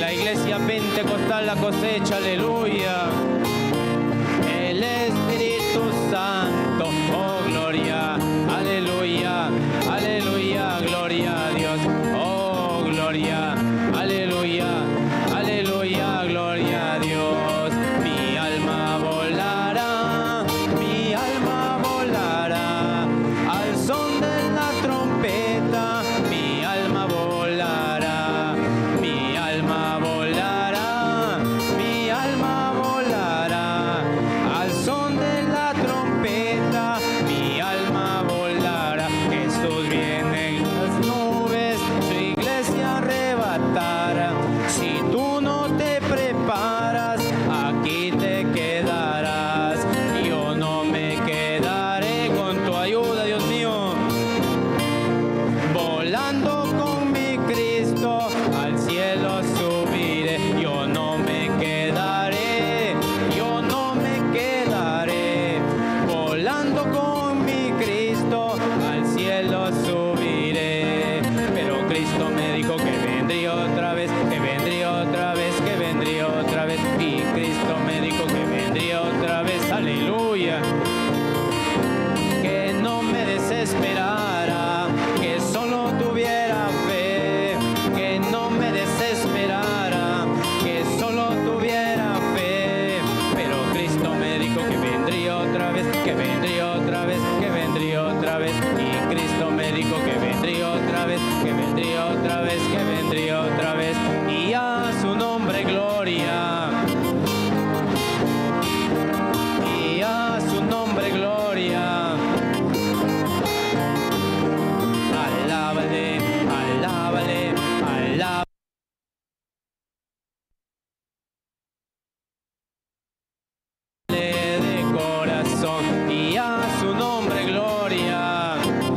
la iglesia pentecostal La Cosecha, aleluya. El Espíritu Santo, oh gloria, aleluya, aleluya, gloria a Dios, oh gloria, aleluya, aleluya, gloria a Dios. Mi alma volará, mi alma volará, al son de la trompeta, mi alma volará, mi alma volará, mi alma volará, al son de la trompeta, mi alma volará. Jesús viene en las nubes, su iglesia arrebatará. Si tú no te preparas, aquí te quedarás. Yo no me quedaré con tu ayuda, Dios mío, volando con mi Cristo al cielo subiré. Yo no me quedaré, yo no me quedaré, volando con mi Cristo al cielo subiré. Pero Cristo me dijo que vendría otra vez, que vendría otra vez, que vendría otra vez. Y Cristo me dijo que vendría otra vez, aleluya. Que no me desesperara, que solo tuviera fe, que no me desesperara, que solo tuviera fe. Pero Cristo me dijo que vendría otra vez, que vendría otra vez, que vendría otra vez. Y Cristo me dijo que vendría otra vez, que vendría otra vez, que vendría otra vez. Y a su nombre gloria, y a su nombre gloria. Alábale, alábale, alábale de corazón, y a su nombre gloria,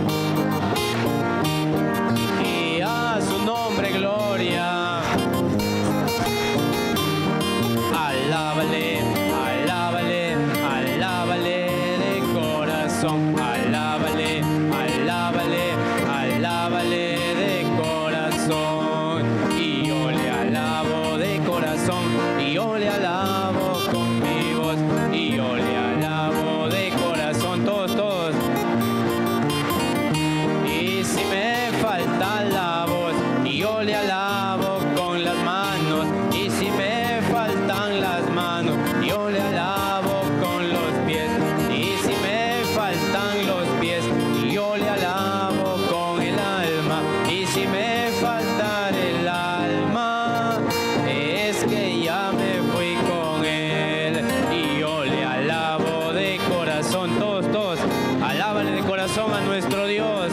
y a su nombre gloria. Alábale, alábale, alábale de corazón, alábale, alábale, alábale de corazón. Y yo le alabo de corazón, y yo le alabo con mi voz, y yo le alabo de corazón, todos, todos. Y si me falta la voz, y yo le alabo con las manos. Y si me faltan las manos, yo le alabo con los pies. Y si me faltan los pies, yo le alabo con el alma. Y si me falta el alma, es que ya me fui con él. Y yo le alabo de corazón, todos, todos. Alábale de corazón a nuestro Dios.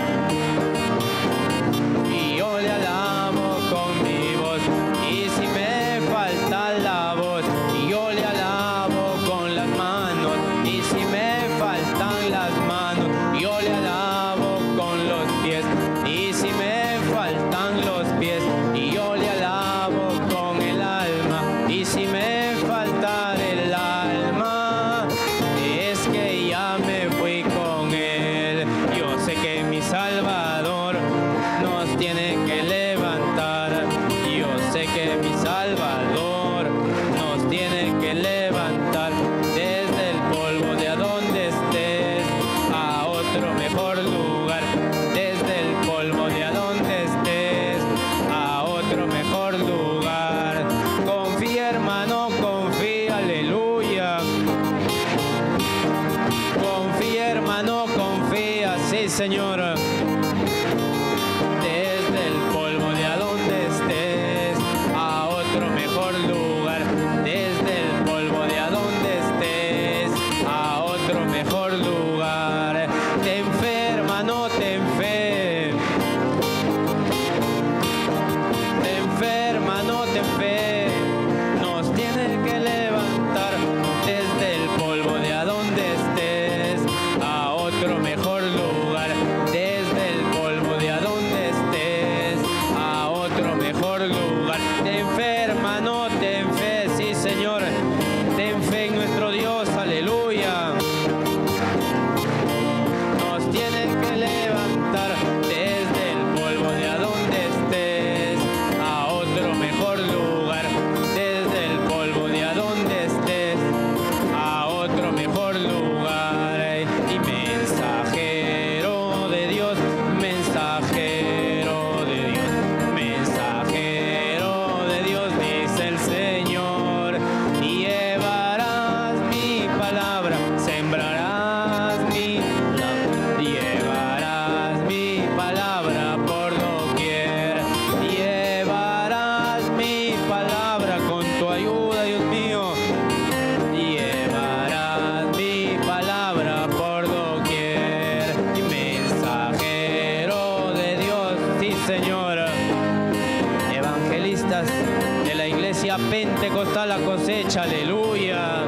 Y yo le alabo con mi voz. Y si me falta la voz, y yo le alabo con las manos. Y si me faltan las manos, yo le alabo con los pies. Y si me faltan los pies, y yo le alabo con el alma. Y si me falta el alma, es que ya me fui con él. Yo sé que mi Salvador nos tiene que levantar. Yo sé que mi Salvador nos tiene que levantar desde el polvo de a donde estés a otro mejor lugar. Desde el polvo de a donde estés a otro mejor lugar. Confía, hermano, confía, aleluya. Confía, hermano, confía, sí, Señor. Desde el polvo de a donde estés a otro mejor lugar. Desde el polvo de a donde estés a otro mejor lugar. Ten fe, hermano, ten fe. Ten fe, hermano, ten fe. Nos tiene que levantar desde el polvo de a donde estés a otro mejor lugar. Desde el polvo de a donde estés a otro mejor lugar. Ten fe, hermano, ten fe, sí, Señor. Ten fe en nuestro Dios, aleluya. Nos tiene que levantar desde el polvo de a donde estés a otro mejor lugar. Iglesia Pentecostal La Cosecha, aleluya.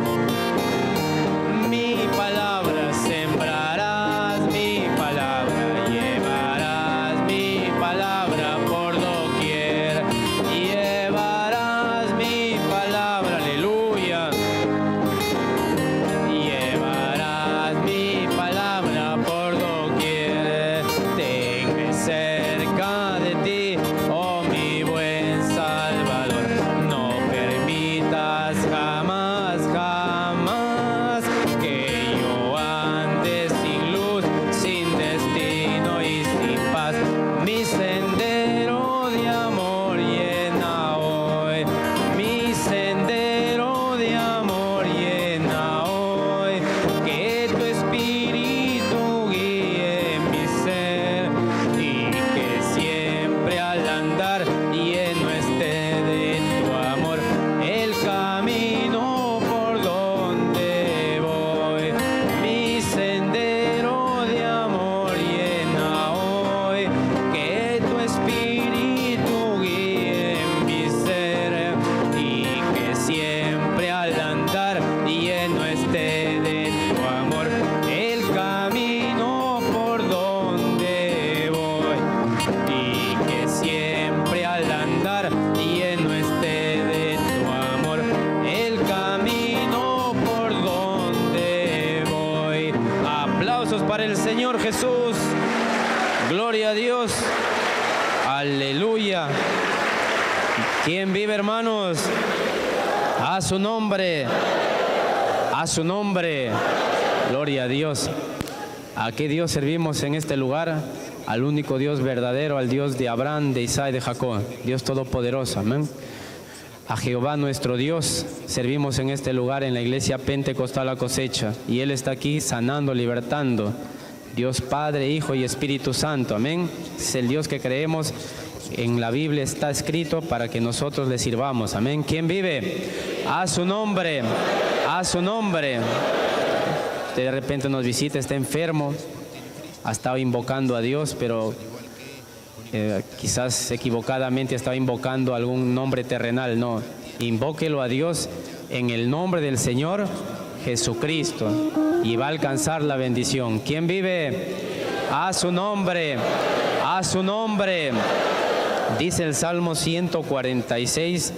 Mi palabra sembrarás, mi palabra llevarás, mi palabra por doquier, llevarás mi palabra, aleluya. Llevarás mi palabra por doquier, tenme cerca de ti, oh mi buen Salvador, no permitas jamás, jamás que yo ande sin luz, sin destino y sin paz. Mi sendero de amor llena hoy, mi sendero de amor llena hoy, que tu espíritu guíe mi ser y que siempre al andar lleno esté de tu amor el camino por donde voy. Mi sendero de amor llena hoy, que tu espíritu guíe mi ser y que siempre al andar lleno esté de tu amor el camino por donde voy, y que siempre al andar lleno esté de tu amor el camino por donde voy. Aplausos para el Señor Jesús. Gloria a Dios. Aleluya. ¿Quién vive, hermanos? A su nombre. A su nombre. Gloria a Dios. ¿A qué Dios servimos en este lugar? Al único Dios verdadero, al Dios de Abraham, de Isaac y de Jacob. Dios todopoderoso. Amén. A Jehová nuestro Dios servimos en este lugar, en la Iglesia Pentecostal La Cosecha. Y Él está aquí sanando, libertando. Dios Padre, Hijo y Espíritu Santo. Amén. Es el Dios que creemos. En la Biblia está escrito para que nosotros le sirvamos. Amén. ¿Quién vive? A su nombre. A su nombre. Usted de repente nos visita, está enfermo, ha estado invocando a Dios, pero quizás equivocadamente estaba invocando algún nombre terrenal. No, invóquelo a Dios en el nombre del Señor Jesucristo y va a alcanzar la bendición. ¿Quién vive? A su nombre, a su nombre. Dice el Salmo 146,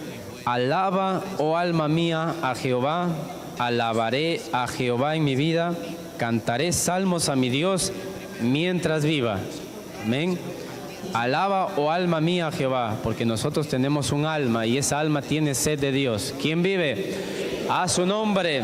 alaba, oh alma mía, a Jehová, alabaré a Jehová en mi vida, cantaré salmos a mi Dios mientras viva. Amén. Alaba, oh alma mía, a Jehová, porque nosotros tenemos un alma y esa alma tiene sed de Dios. ¿Quién vive? A su nombre.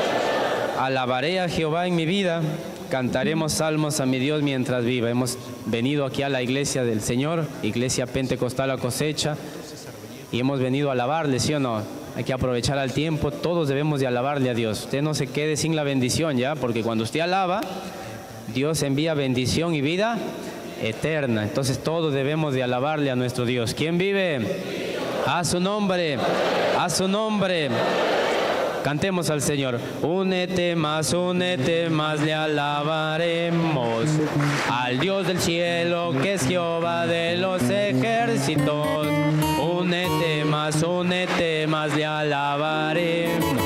Alabaré a Jehová en mi vida, cantaremos salmos a mi Dios mientras viva. Hemos venido aquí a la iglesia del Señor, Iglesia Pentecostal La Cosecha, y hemos venido a alabarle, ¿sí o no? Hay que aprovechar al tiempo, todos debemos de alabarle a Dios. Usted no se quede sin la bendición, ¿ya? Porque cuando usted alaba, Dios envía bendición y vida eterna. Entonces todos debemos de alabarle a nuestro Dios. ¿Quién vive? A su nombre, a su nombre. Cantemos al Señor. Únete más, le alabaremos al Dios del cielo, que es Jehová de los ejércitos. Únete más, le alabaremos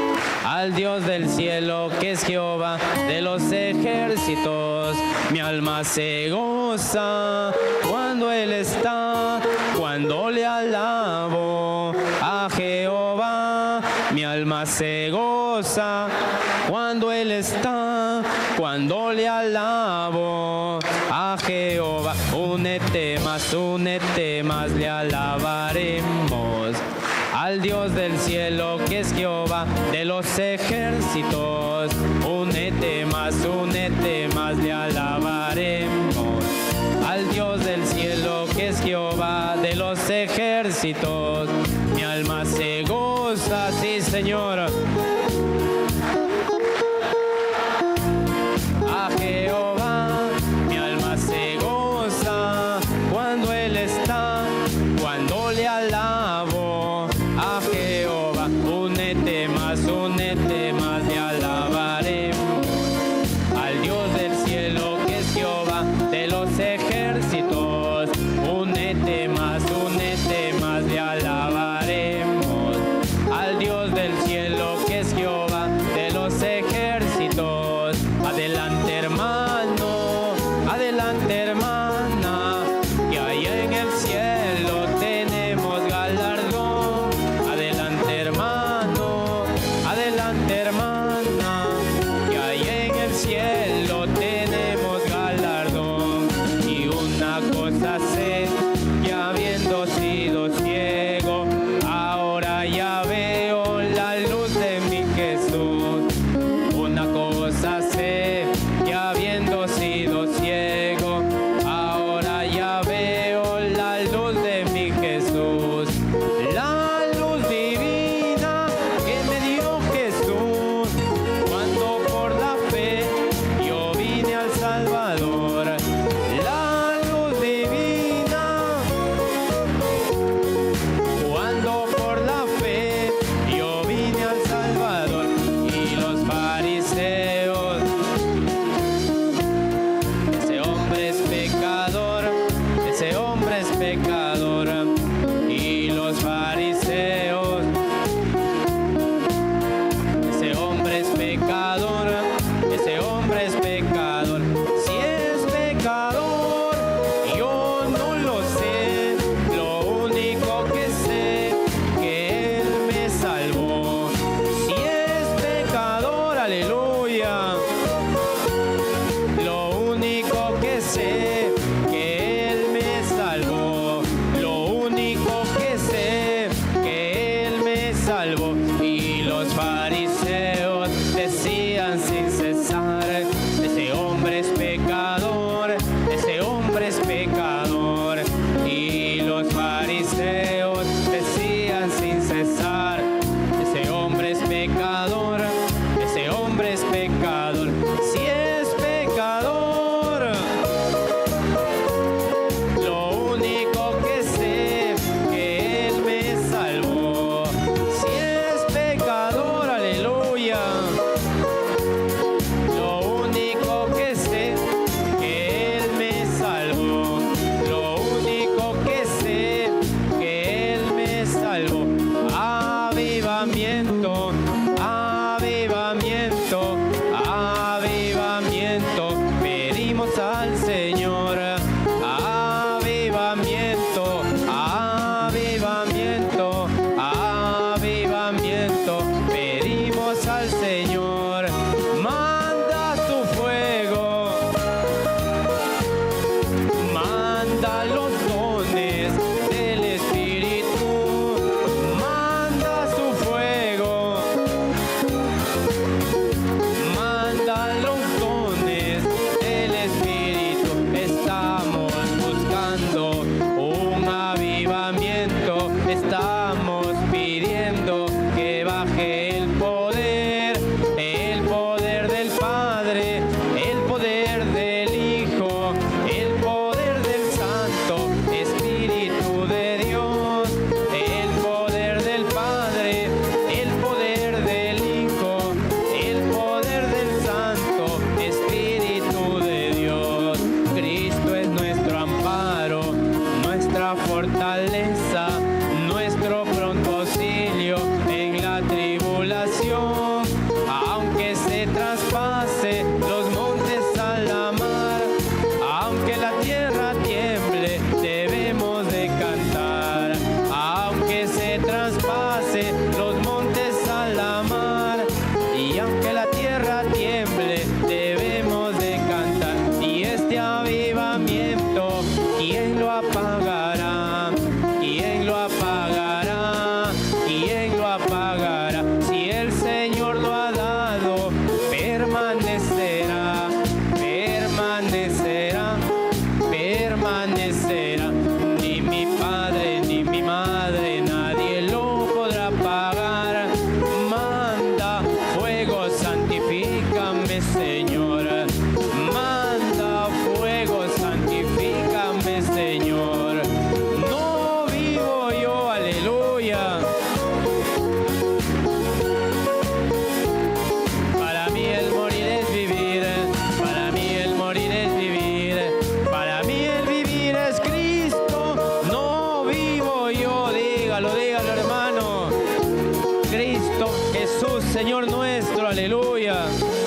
al Dios del cielo, que es Jehová de los ejércitos. Mi alma se goza cuando Él está, cuando le alabo a Jehová. Mi alma se goza cuando Él está, cuando le alabo a Jehová. Únete más, le alabaremos al Dios del cielo, que es Jehová de los ejércitos. Únete más, le alabaremos al Dios del cielo, que es Jehová de los ejércitos. Mi alma se goza, sí, Señor, a Jehová. Mi alma se goza cuando Él está, cuando le alabo a Jehová. Únete más, le alabaremos al Dios del cielo, que es Jehová de los ejércitos. Únete más, le alabaremos los fariseos decían sin cesar, ese hombre es pecador, ese hombre es pecador. Y los fariseos decían sin cesar, ese hombre es pecador, ese hombre es pecador. Si es pecador, lo único que sé que Él me salvó. Si es pecador, aleluya, lo único que sé que Él me salvó. Lo único que sé que Él me salvó. Avivamiento, avivamiento, avivamiento, pedimos al Señor. Avivamiento, avivamiento, avivamiento, pedimos al Señor. Manda tu fuego, manda los dones del Espíritu, manda su fuego, manda los dones del Espíritu. Estamos buscando un avivamiento, estamos pidiendo que baje el poder del Padre, el poder del Hijo, el poder del Santo Espíritu de Dios, el poder del Padre, el poder del Hijo, el poder del Santo Espíritu de Dios. Cristo es nuestro amparo, nuestra fortaleza, nuestro pronto auxilio en la tribulación. Aunque se traspase los montes a la mar, aunque la tierra tiemble, debemos de cantar. Aunque se traspase los montes a la mar, y aunque la tierra tiemble, debemos de cantar. Y este avivamiento, ¿quién lo apagará? ¿Quién lo apagará? ¿Quién lo apagará? Si el Señor lo ha dado, permanecerá, permanecerá, permanecerá. Ni mi padre ni mi madre, nadie lo podrá apagar. Manda fuego, santifícame, Señor. Manda fuego, santifícame, Señor. No vivo yo, aleluya. Para mí el morir es vivir, para mí el morir es vivir, para mí el vivir es Cristo. No vivo yo, dígalo, dígalo, hermano. Cristo Jesús, Señor nuestro, aleluya.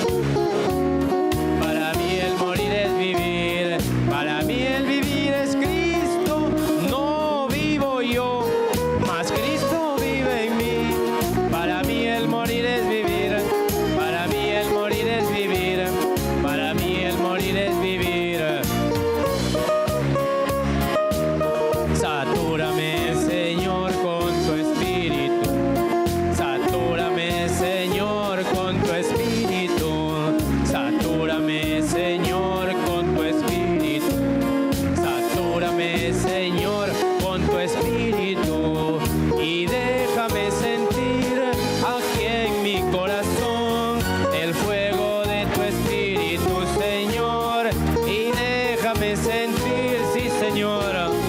Para mí el morir es vivir, para mí el vivir es Cristo. No vivo yo, mas Cristo vive en mí. Para mí el morir es vivir, para mí el morir es vivir, para mí el morir es vivir. Satúrame, Señor, con tu Espíritu. Satúrame, Señor, con tu Espíritu. Satúrame, Señor, con tu Espíritu. Satúrame, Señor, con tu Espíritu. Y déjame sentir aquí en mi corazón el fuego de tu Espíritu, Señor. Y déjame sentir, sí, Señor,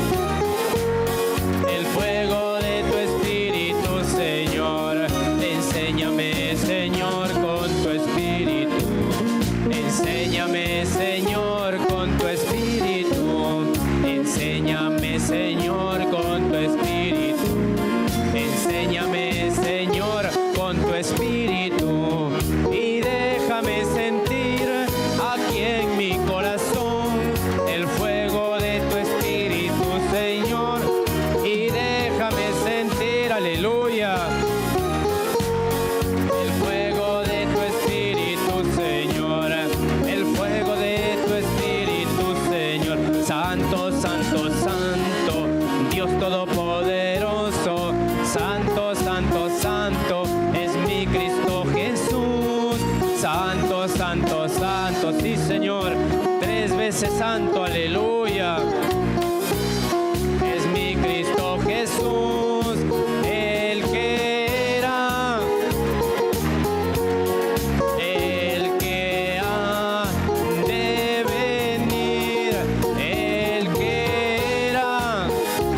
el fuego de tu Espíritu, Señor. Enséñame, Señor, con tu Espíritu. Enséñame, Señor, con tu Espíritu. Enséñame, Señor, con tu Espíritu. Enséñame, Señor, con tu Espíritu. Y déjame sentir aquí en mi corazón el fuego de tu Espíritu, Señor. Y déjame sentir, aleluya, el fuego de tu Espíritu, Señor. El fuego de tu Espíritu, Señor. Santo, santo, santo, Dios Todopoderoso. Santo, santo, santo es mi Cristo. dice santo, aleluya. Es mi Cristo Jesús, el que era, el que ha de venir, el que era,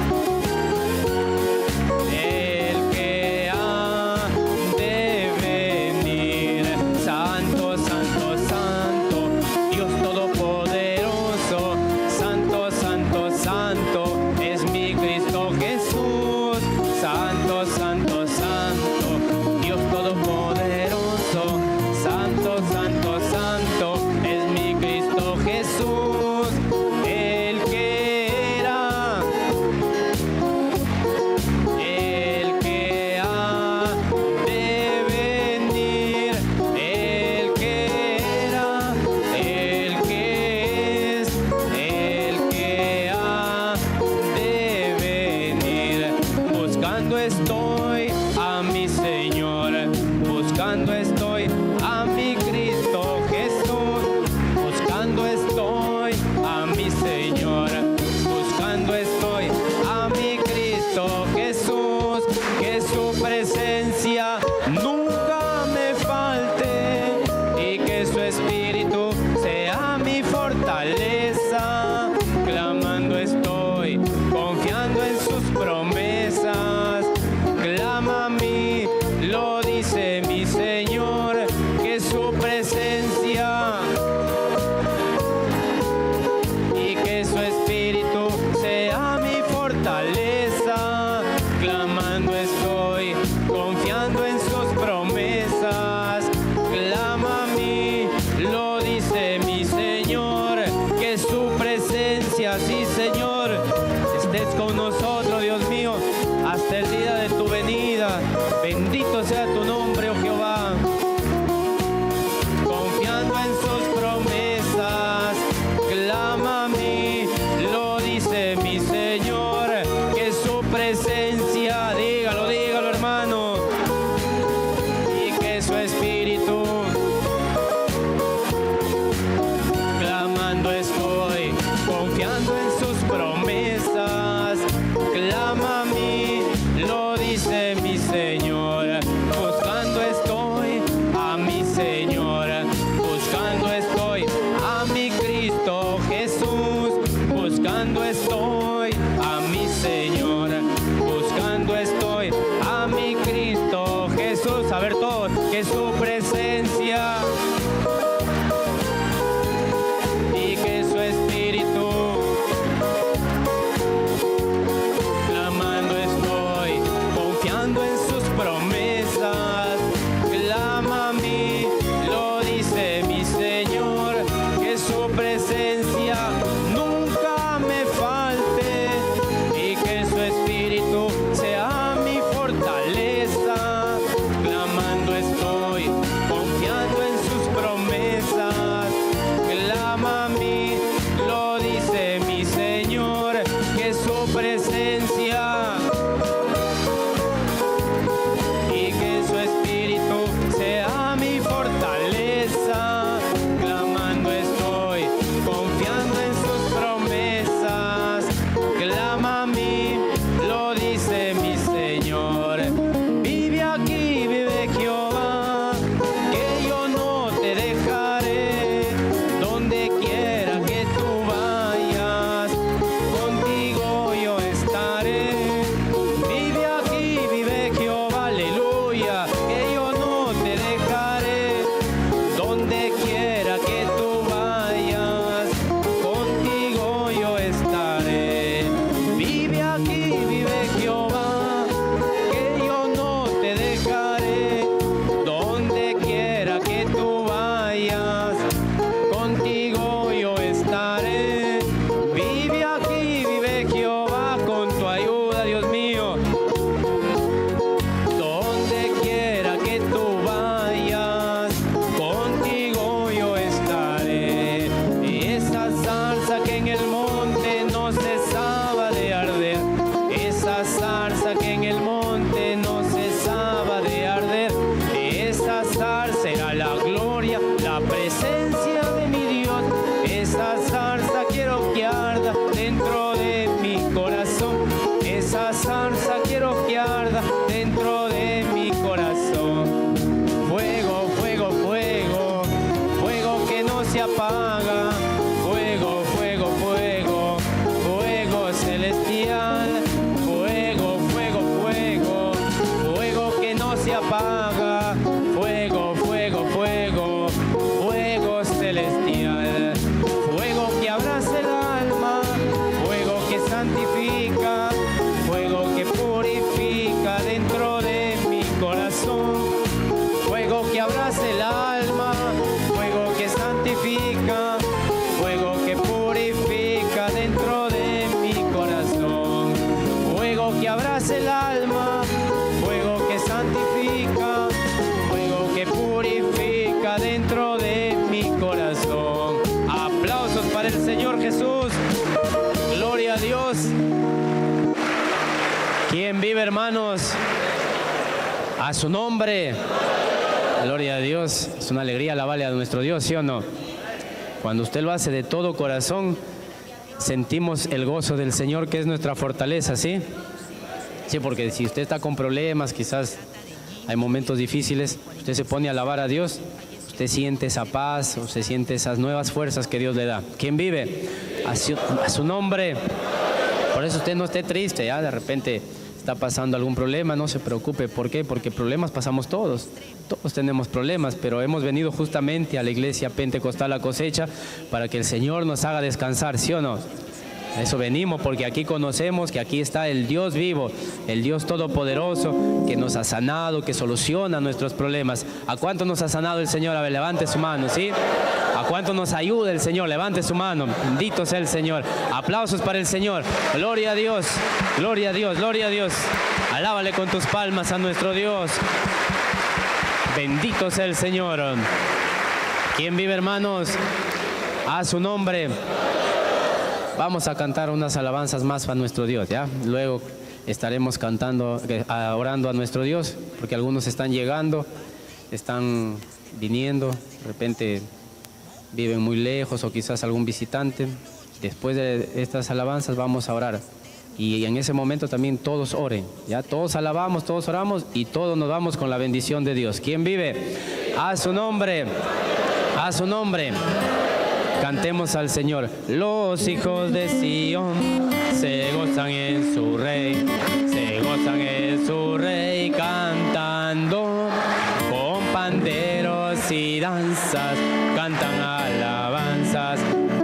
el que ha de venir. Santo, santo, santo, Dios todopoderoso, santo, santo, santo, es mi Cristo Jesús. Santo, santo, santo, Dios todopoderoso, santo, santo, santo, es mi Cristo Jesús, el que era, el que ha de venir, el que era, el que es, el que ha de venir. Buscando estoy a mi Señor, buscando estoy a mi Cristo Jesús, buscando estoy a mi Señor, buscando estoy a mi Cristo Jesús, que su presencia nunca me falte y que su espíritu sea mi fortaleza. Clamando estoy, confiando en sus promesas. Clama a mí, lo dice mi Señor, que su presencia y que su espíritu sea mi fortaleza. Clamando estoy, confiando en sus promesas. Clama a mí, lo dice mi Señor, que su presencia, sí Señor, estés con nosotros, Dios mío, hasta el día de tu venida. Bendito sea tu nombre, oh Jehová. Confiando en sus promesas, clama a mí, lo dice mi Señor, que su presencia, dígalo, dígalo hermano, y que su espíritu, clamando estoy, confiando en sus promesas. Clama a mí, lo dice mi Señor, buscando vive, hermanos? A su nombre. Gloria a Dios. Es una alegría alabarle a nuestro Dios, ¿sí o no? Cuando usted lo hace de todo corazón, sentimos el gozo del Señor, que es nuestra fortaleza, ¿sí? Sí, porque si usted está con problemas, quizás hay momentos difíciles, usted se pone a alabar a Dios, usted siente esa paz, o se siente esas nuevas fuerzas que Dios le da. ¿Quién vive? A su nombre. Por eso usted no esté triste, ya de repente está pasando algún problema, no se preocupe. ¿Por qué? Porque problemas pasamos todos. Todos tenemos problemas, pero hemos venido justamente a la iglesia Pentecostal La Cosecha para que el Señor nos haga descansar, ¿sí o no? A eso venimos, porque aquí conocemos que aquí está el Dios vivo, el Dios todopoderoso, que nos ha sanado, que soluciona nuestros problemas. ¿A cuánto nos ha sanado el Señor? A ver, levante su mano, ¿sí? ¿A cuánto nos ayuda el Señor? Levante su mano. Bendito sea el Señor. Aplausos para el Señor. Gloria a Dios, gloria a Dios, gloria a Dios. Alábale con tus palmas a nuestro Dios. Bendito sea el Señor. ¿Quién vive, hermanos? A su nombre. Vamos a cantar unas alabanzas más para nuestro Dios, ¿ya? Luego estaremos cantando, orando a nuestro Dios, porque algunos están llegando, están viniendo, de repente viven muy lejos o quizás algún visitante. Después de estas alabanzas vamos a orar. Y en ese momento también todos oren, ¿ya? Todos alabamos, todos oramos y todos nos vamos con la bendición de Dios. ¿Quién vive? A su nombre, a su nombre. Cantemos al Señor. Los hijos de Sión se gozan en su Rey, se gozan en su Rey, cantando con panderos y danzas, cantan alabanzas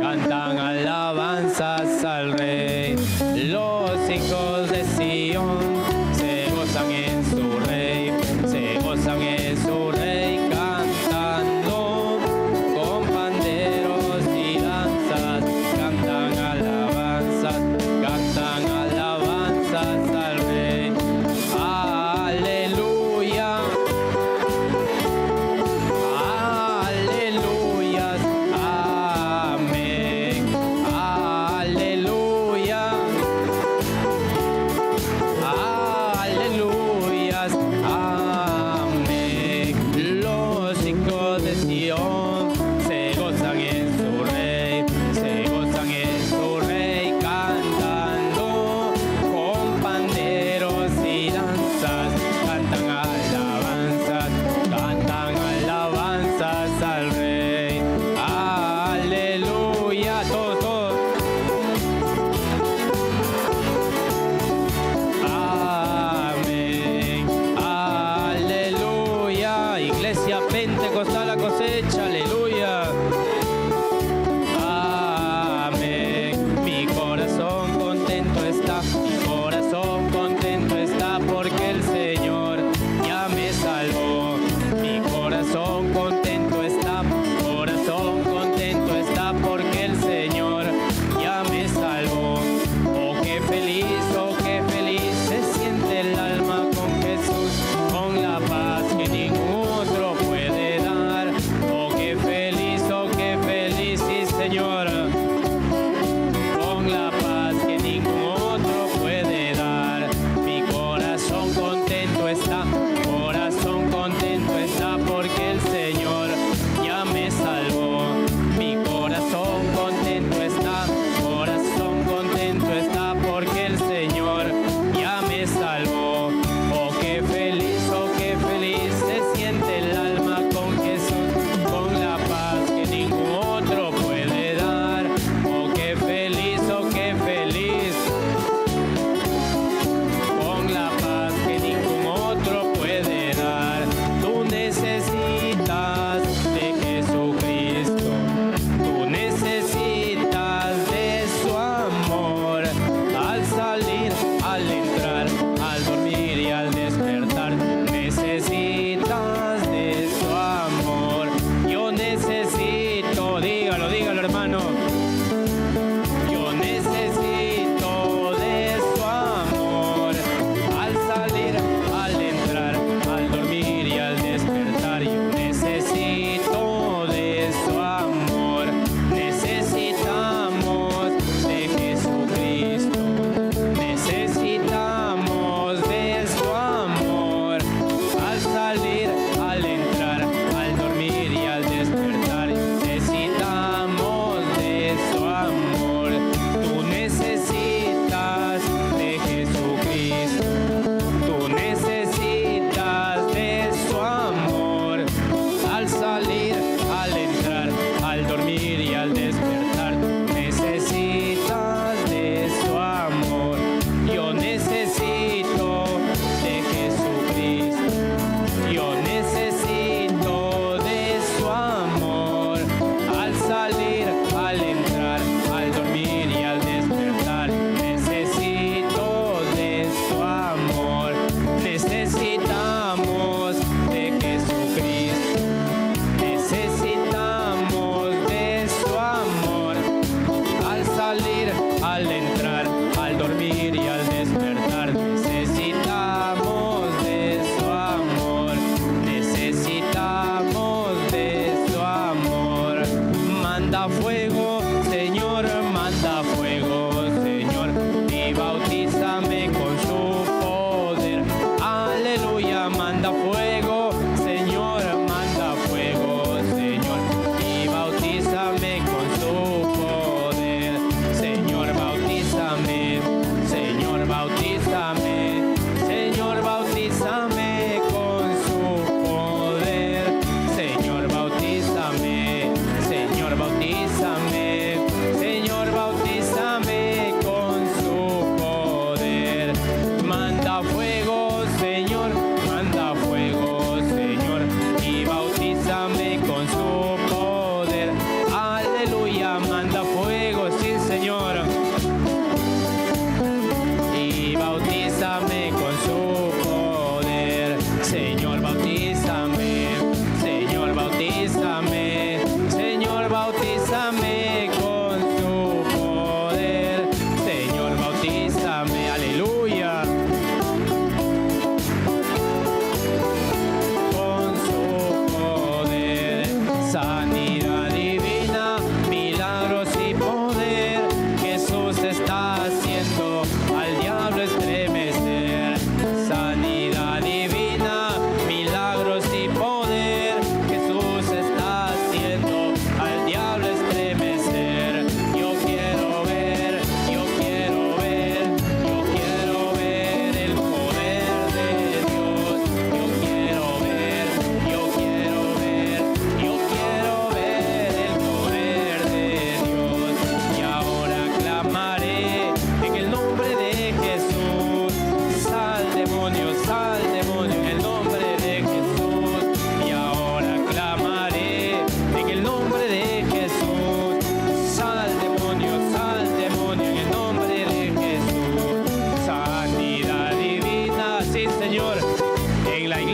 al Rey. Los hijos de Sión se gozan en su Rey, se gozan en su Rey, cantando con panderos y danzas, cantan alabanzas al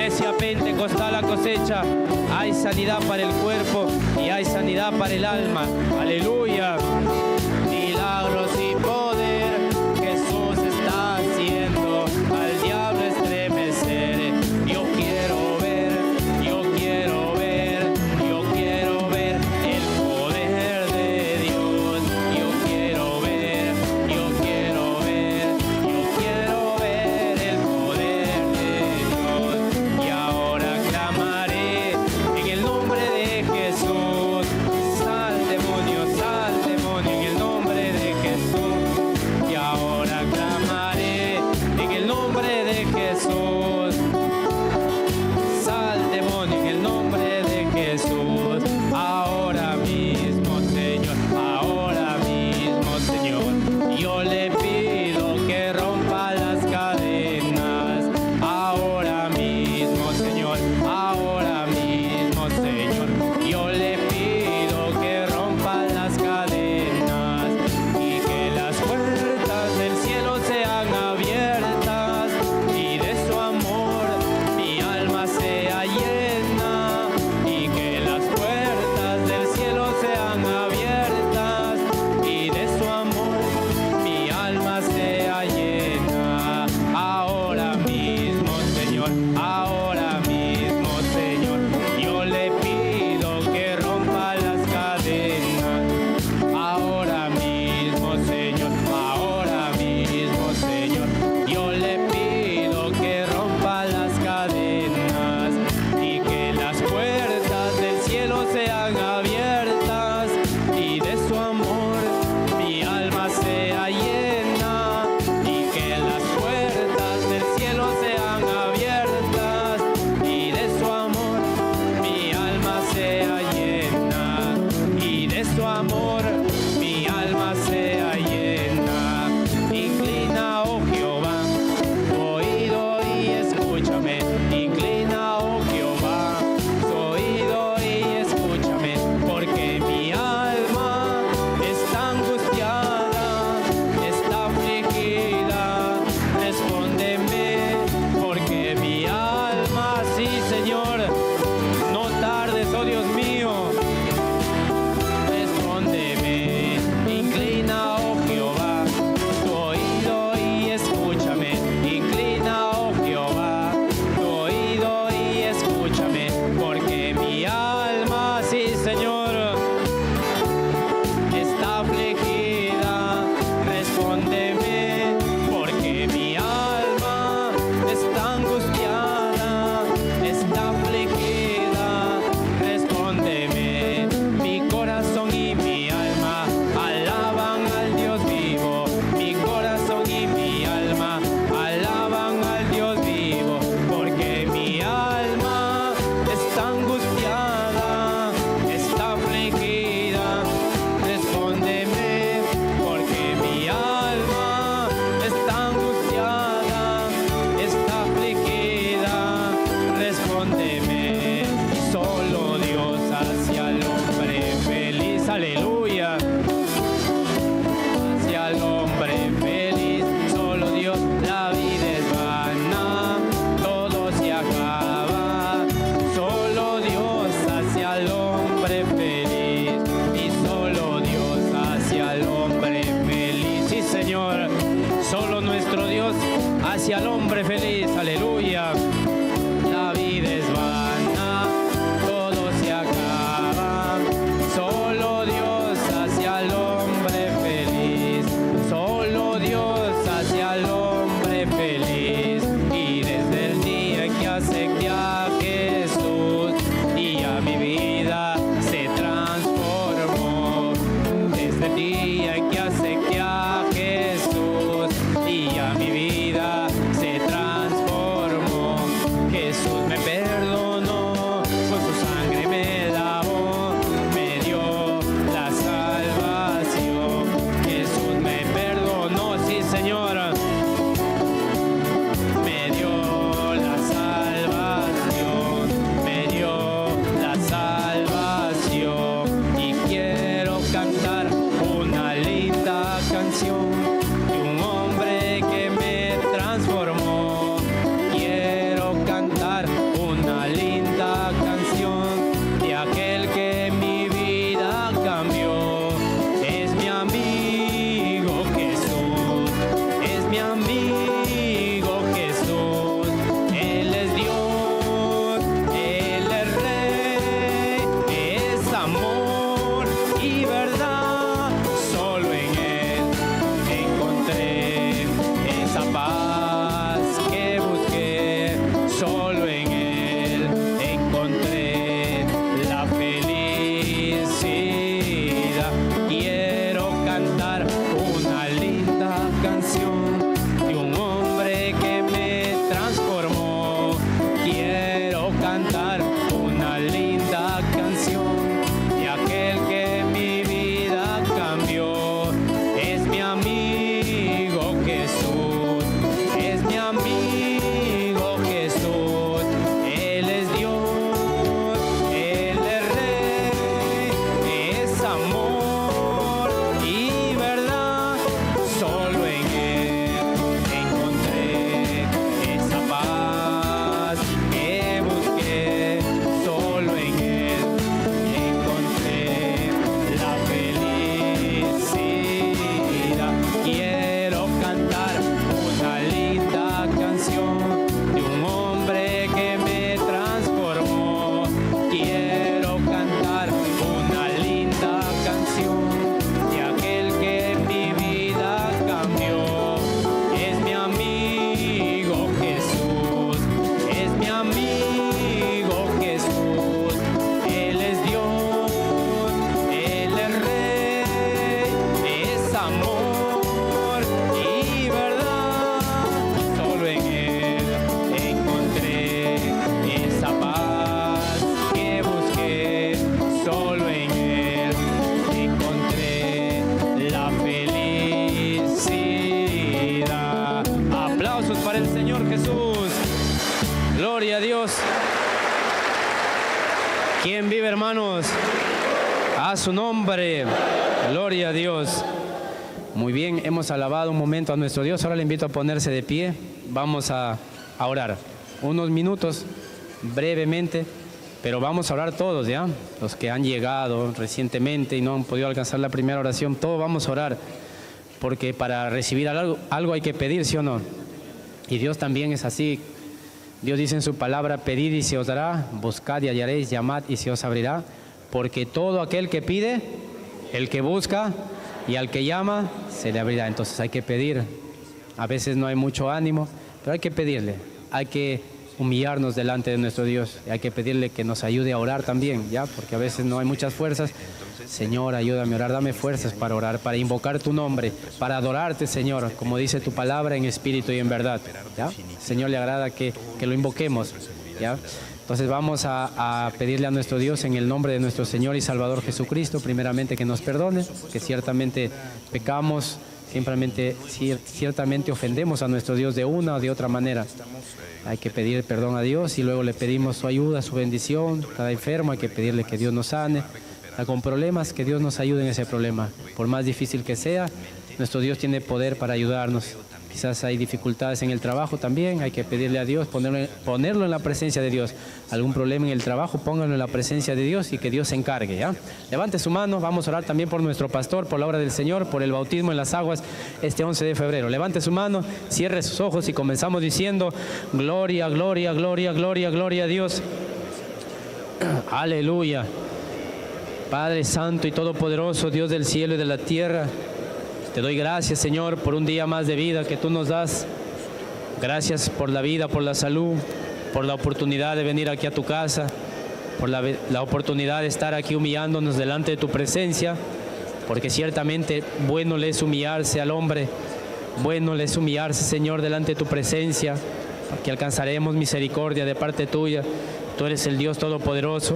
Iglesia Pentecostal La Cosecha, hay sanidad para el cuerpo y hay sanidad para el alma. Aleluya. Milagros y poder Jesús está haciendo, al diablo estremecer. Yo quiero ver, yo quiero ver, yo quiero ver el poder de Dios. Yo quiero ver, yo quiero ver, yo quiero ver el poder de Dios. Y ahora clamaré en el nombre de Jesús. Sal demonio, en el nombre de Jesús. Y ahora clamaré en el nombre de Jesús. Sal demonio en el nombre de Jesús. Ahora mismo, Señor, ahora mismo, Señor. Yo le pido que rompa las cadenas. Ahora mismo, Señor, ahora mismo, Señor. Yo le pido que rompa las cadenas y que las puertas del cielo sean abiertas y de su amor mi alma sea llena, y que las puertas del cielo sean abiertas y de su amor mi alma sea llena. Ahora mismo, Señor, ahora mismo, Señor, yo le pido que rompa las cadenas. Ahora mismo, Señor, ahora mismo, Señor, yo le pido que rompa las cadenas y que las puertas del cielo sean abiertas y de su amor mi alma sea llena, y que las puertas del cielo sean abiertas y de su amor mi alma sea llena, y de su amor mi alma sea llena. Inclina, oh Jehová, tu oído y escúchame. Inclina, oh Jehová, tu oído y escúchame, porque mi alma está angustiada, está afligida. Respóndeme, porque mi alma, sí, Señor, no tardes, oh Dios mío. Respóndeme, inclina, oh Jehová, tu oído y escúchame. Inclina, oh Jehová, tu oído y escúchame, porque mi alma, sí, Señor, está afligida. Respóndeme, porque mi alma está angustiada, está afligida. Respóndeme, mi corazón y mi alma alaban al Dios vivo. Mi corazón y mi alma alaban al Dios vivo, porque mi alma está angustiada, está afligida. Respóndeme, porque mi alma está angustiada, está afligida. Respóndeme, solo Dios hacia el hombre feliz. Aleluya. Hacia el hombre feliz, solo Dios. La vida es vana, todo se acaba. Solo Dios hacia el hombre feliz, y solo Dios hacia el hombre feliz. Sí, Señor, solo nuestro Dios hacia el hombre feliz. Aleluya. La vida es vana, todo se acaba. Solo Dios hacia el hombre feliz, solo Dios hacia el hombre feliz. Y desde el día en que acepté a Jesús, y a mi vida se transformó. Desde el día en que acepté a Jesús, y a mi vida se transformó. Jesús me perdonó, con su sangre me lavó, me dio la salvación. Jesús me perdonó, sí, Señor, me dio la salvación, me dio la salvación. Y quiero cantar una linda canción de un hombre que me transformó. Quiero cantar amigo Jesús. Él es Dios, Él es Rey, es amor y verdad. Solo en Él encontré esa paz que busqué. Solo en Él encontré la felicidad. Aplausos para el Señor Jesús. Gloria a Dios. ¿Quién vive, hermanos? A su nombre. Gloria a Dios. Muy bien, hemos alabado un momento a nuestro Dios. Ahora le invito a ponerse de pie. Vamos a orar. Unos minutos, brevemente, pero vamos a orar todos, ¿ya? Los que han llegado recientemente y no han podido alcanzar la primera oración, todos vamos a orar. Porque para recibir algo hay que pedir, ¿sí o no? Y Dios también es así. Dios dice en su palabra: pedid y se os dará, buscad y hallaréis, llamad y se os abrirá. Porque todo aquel que pide, el que busca y al que llama, se le abrirá. Entonces hay que pedir. A veces no hay mucho ánimo, pero hay que pedirle. Hay que humillarnos delante de nuestro Dios. Y hay que pedirle que nos ayude a orar también, ¿ya? Porque a veces no hay muchas fuerzas. Señor, ayúdame a orar, dame fuerzas para orar, para invocar tu nombre, para adorarte, Señor, como dice tu palabra, en espíritu y en verdad, ¿ya? Señor, le agrada que lo invoquemos, ¿ya? Entonces vamos a pedirle a nuestro Dios en el nombre de nuestro Señor y Salvador Jesucristo, primeramente que nos perdone, que ciertamente pecamos, ciertamente ofendemos a nuestro Dios de una o de otra manera. Hay que pedir perdón a Dios y luego le pedimos su ayuda, su bendición. Cada enfermo hay que pedirle que Dios nos sane. Está con problemas, que Dios nos ayude en ese problema. Por más difícil que sea, nuestro Dios tiene poder para ayudarnos. Quizás hay dificultades en el trabajo también, hay que pedirle a Dios, ponerlo en la presencia de Dios. Algún problema en el trabajo, pónganlo en la presencia de Dios y que Dios se encargue, ¿ya? Levante su mano, vamos a orar también por nuestro pastor, por la obra del Señor, por el bautismo en las aguas este 11 de febrero. Levante su mano, cierre sus ojos y comenzamos diciendo: gloria, gloria, gloria, gloria, gloria a Dios. Aleluya. Padre santo y todopoderoso, Dios del cielo y de la tierra, te doy gracias, Señor, por un día más de vida que tú nos das. Gracias por la vida, por la salud, por la oportunidad de venir aquí a tu casa, por la oportunidad de estar aquí humillándonos delante de tu presencia, porque ciertamente bueno le es humillarse al hombre, bueno le es humillarse, Señor, delante de tu presencia, porque alcanzaremos misericordia de parte tuya. Tú eres el Dios todopoderoso,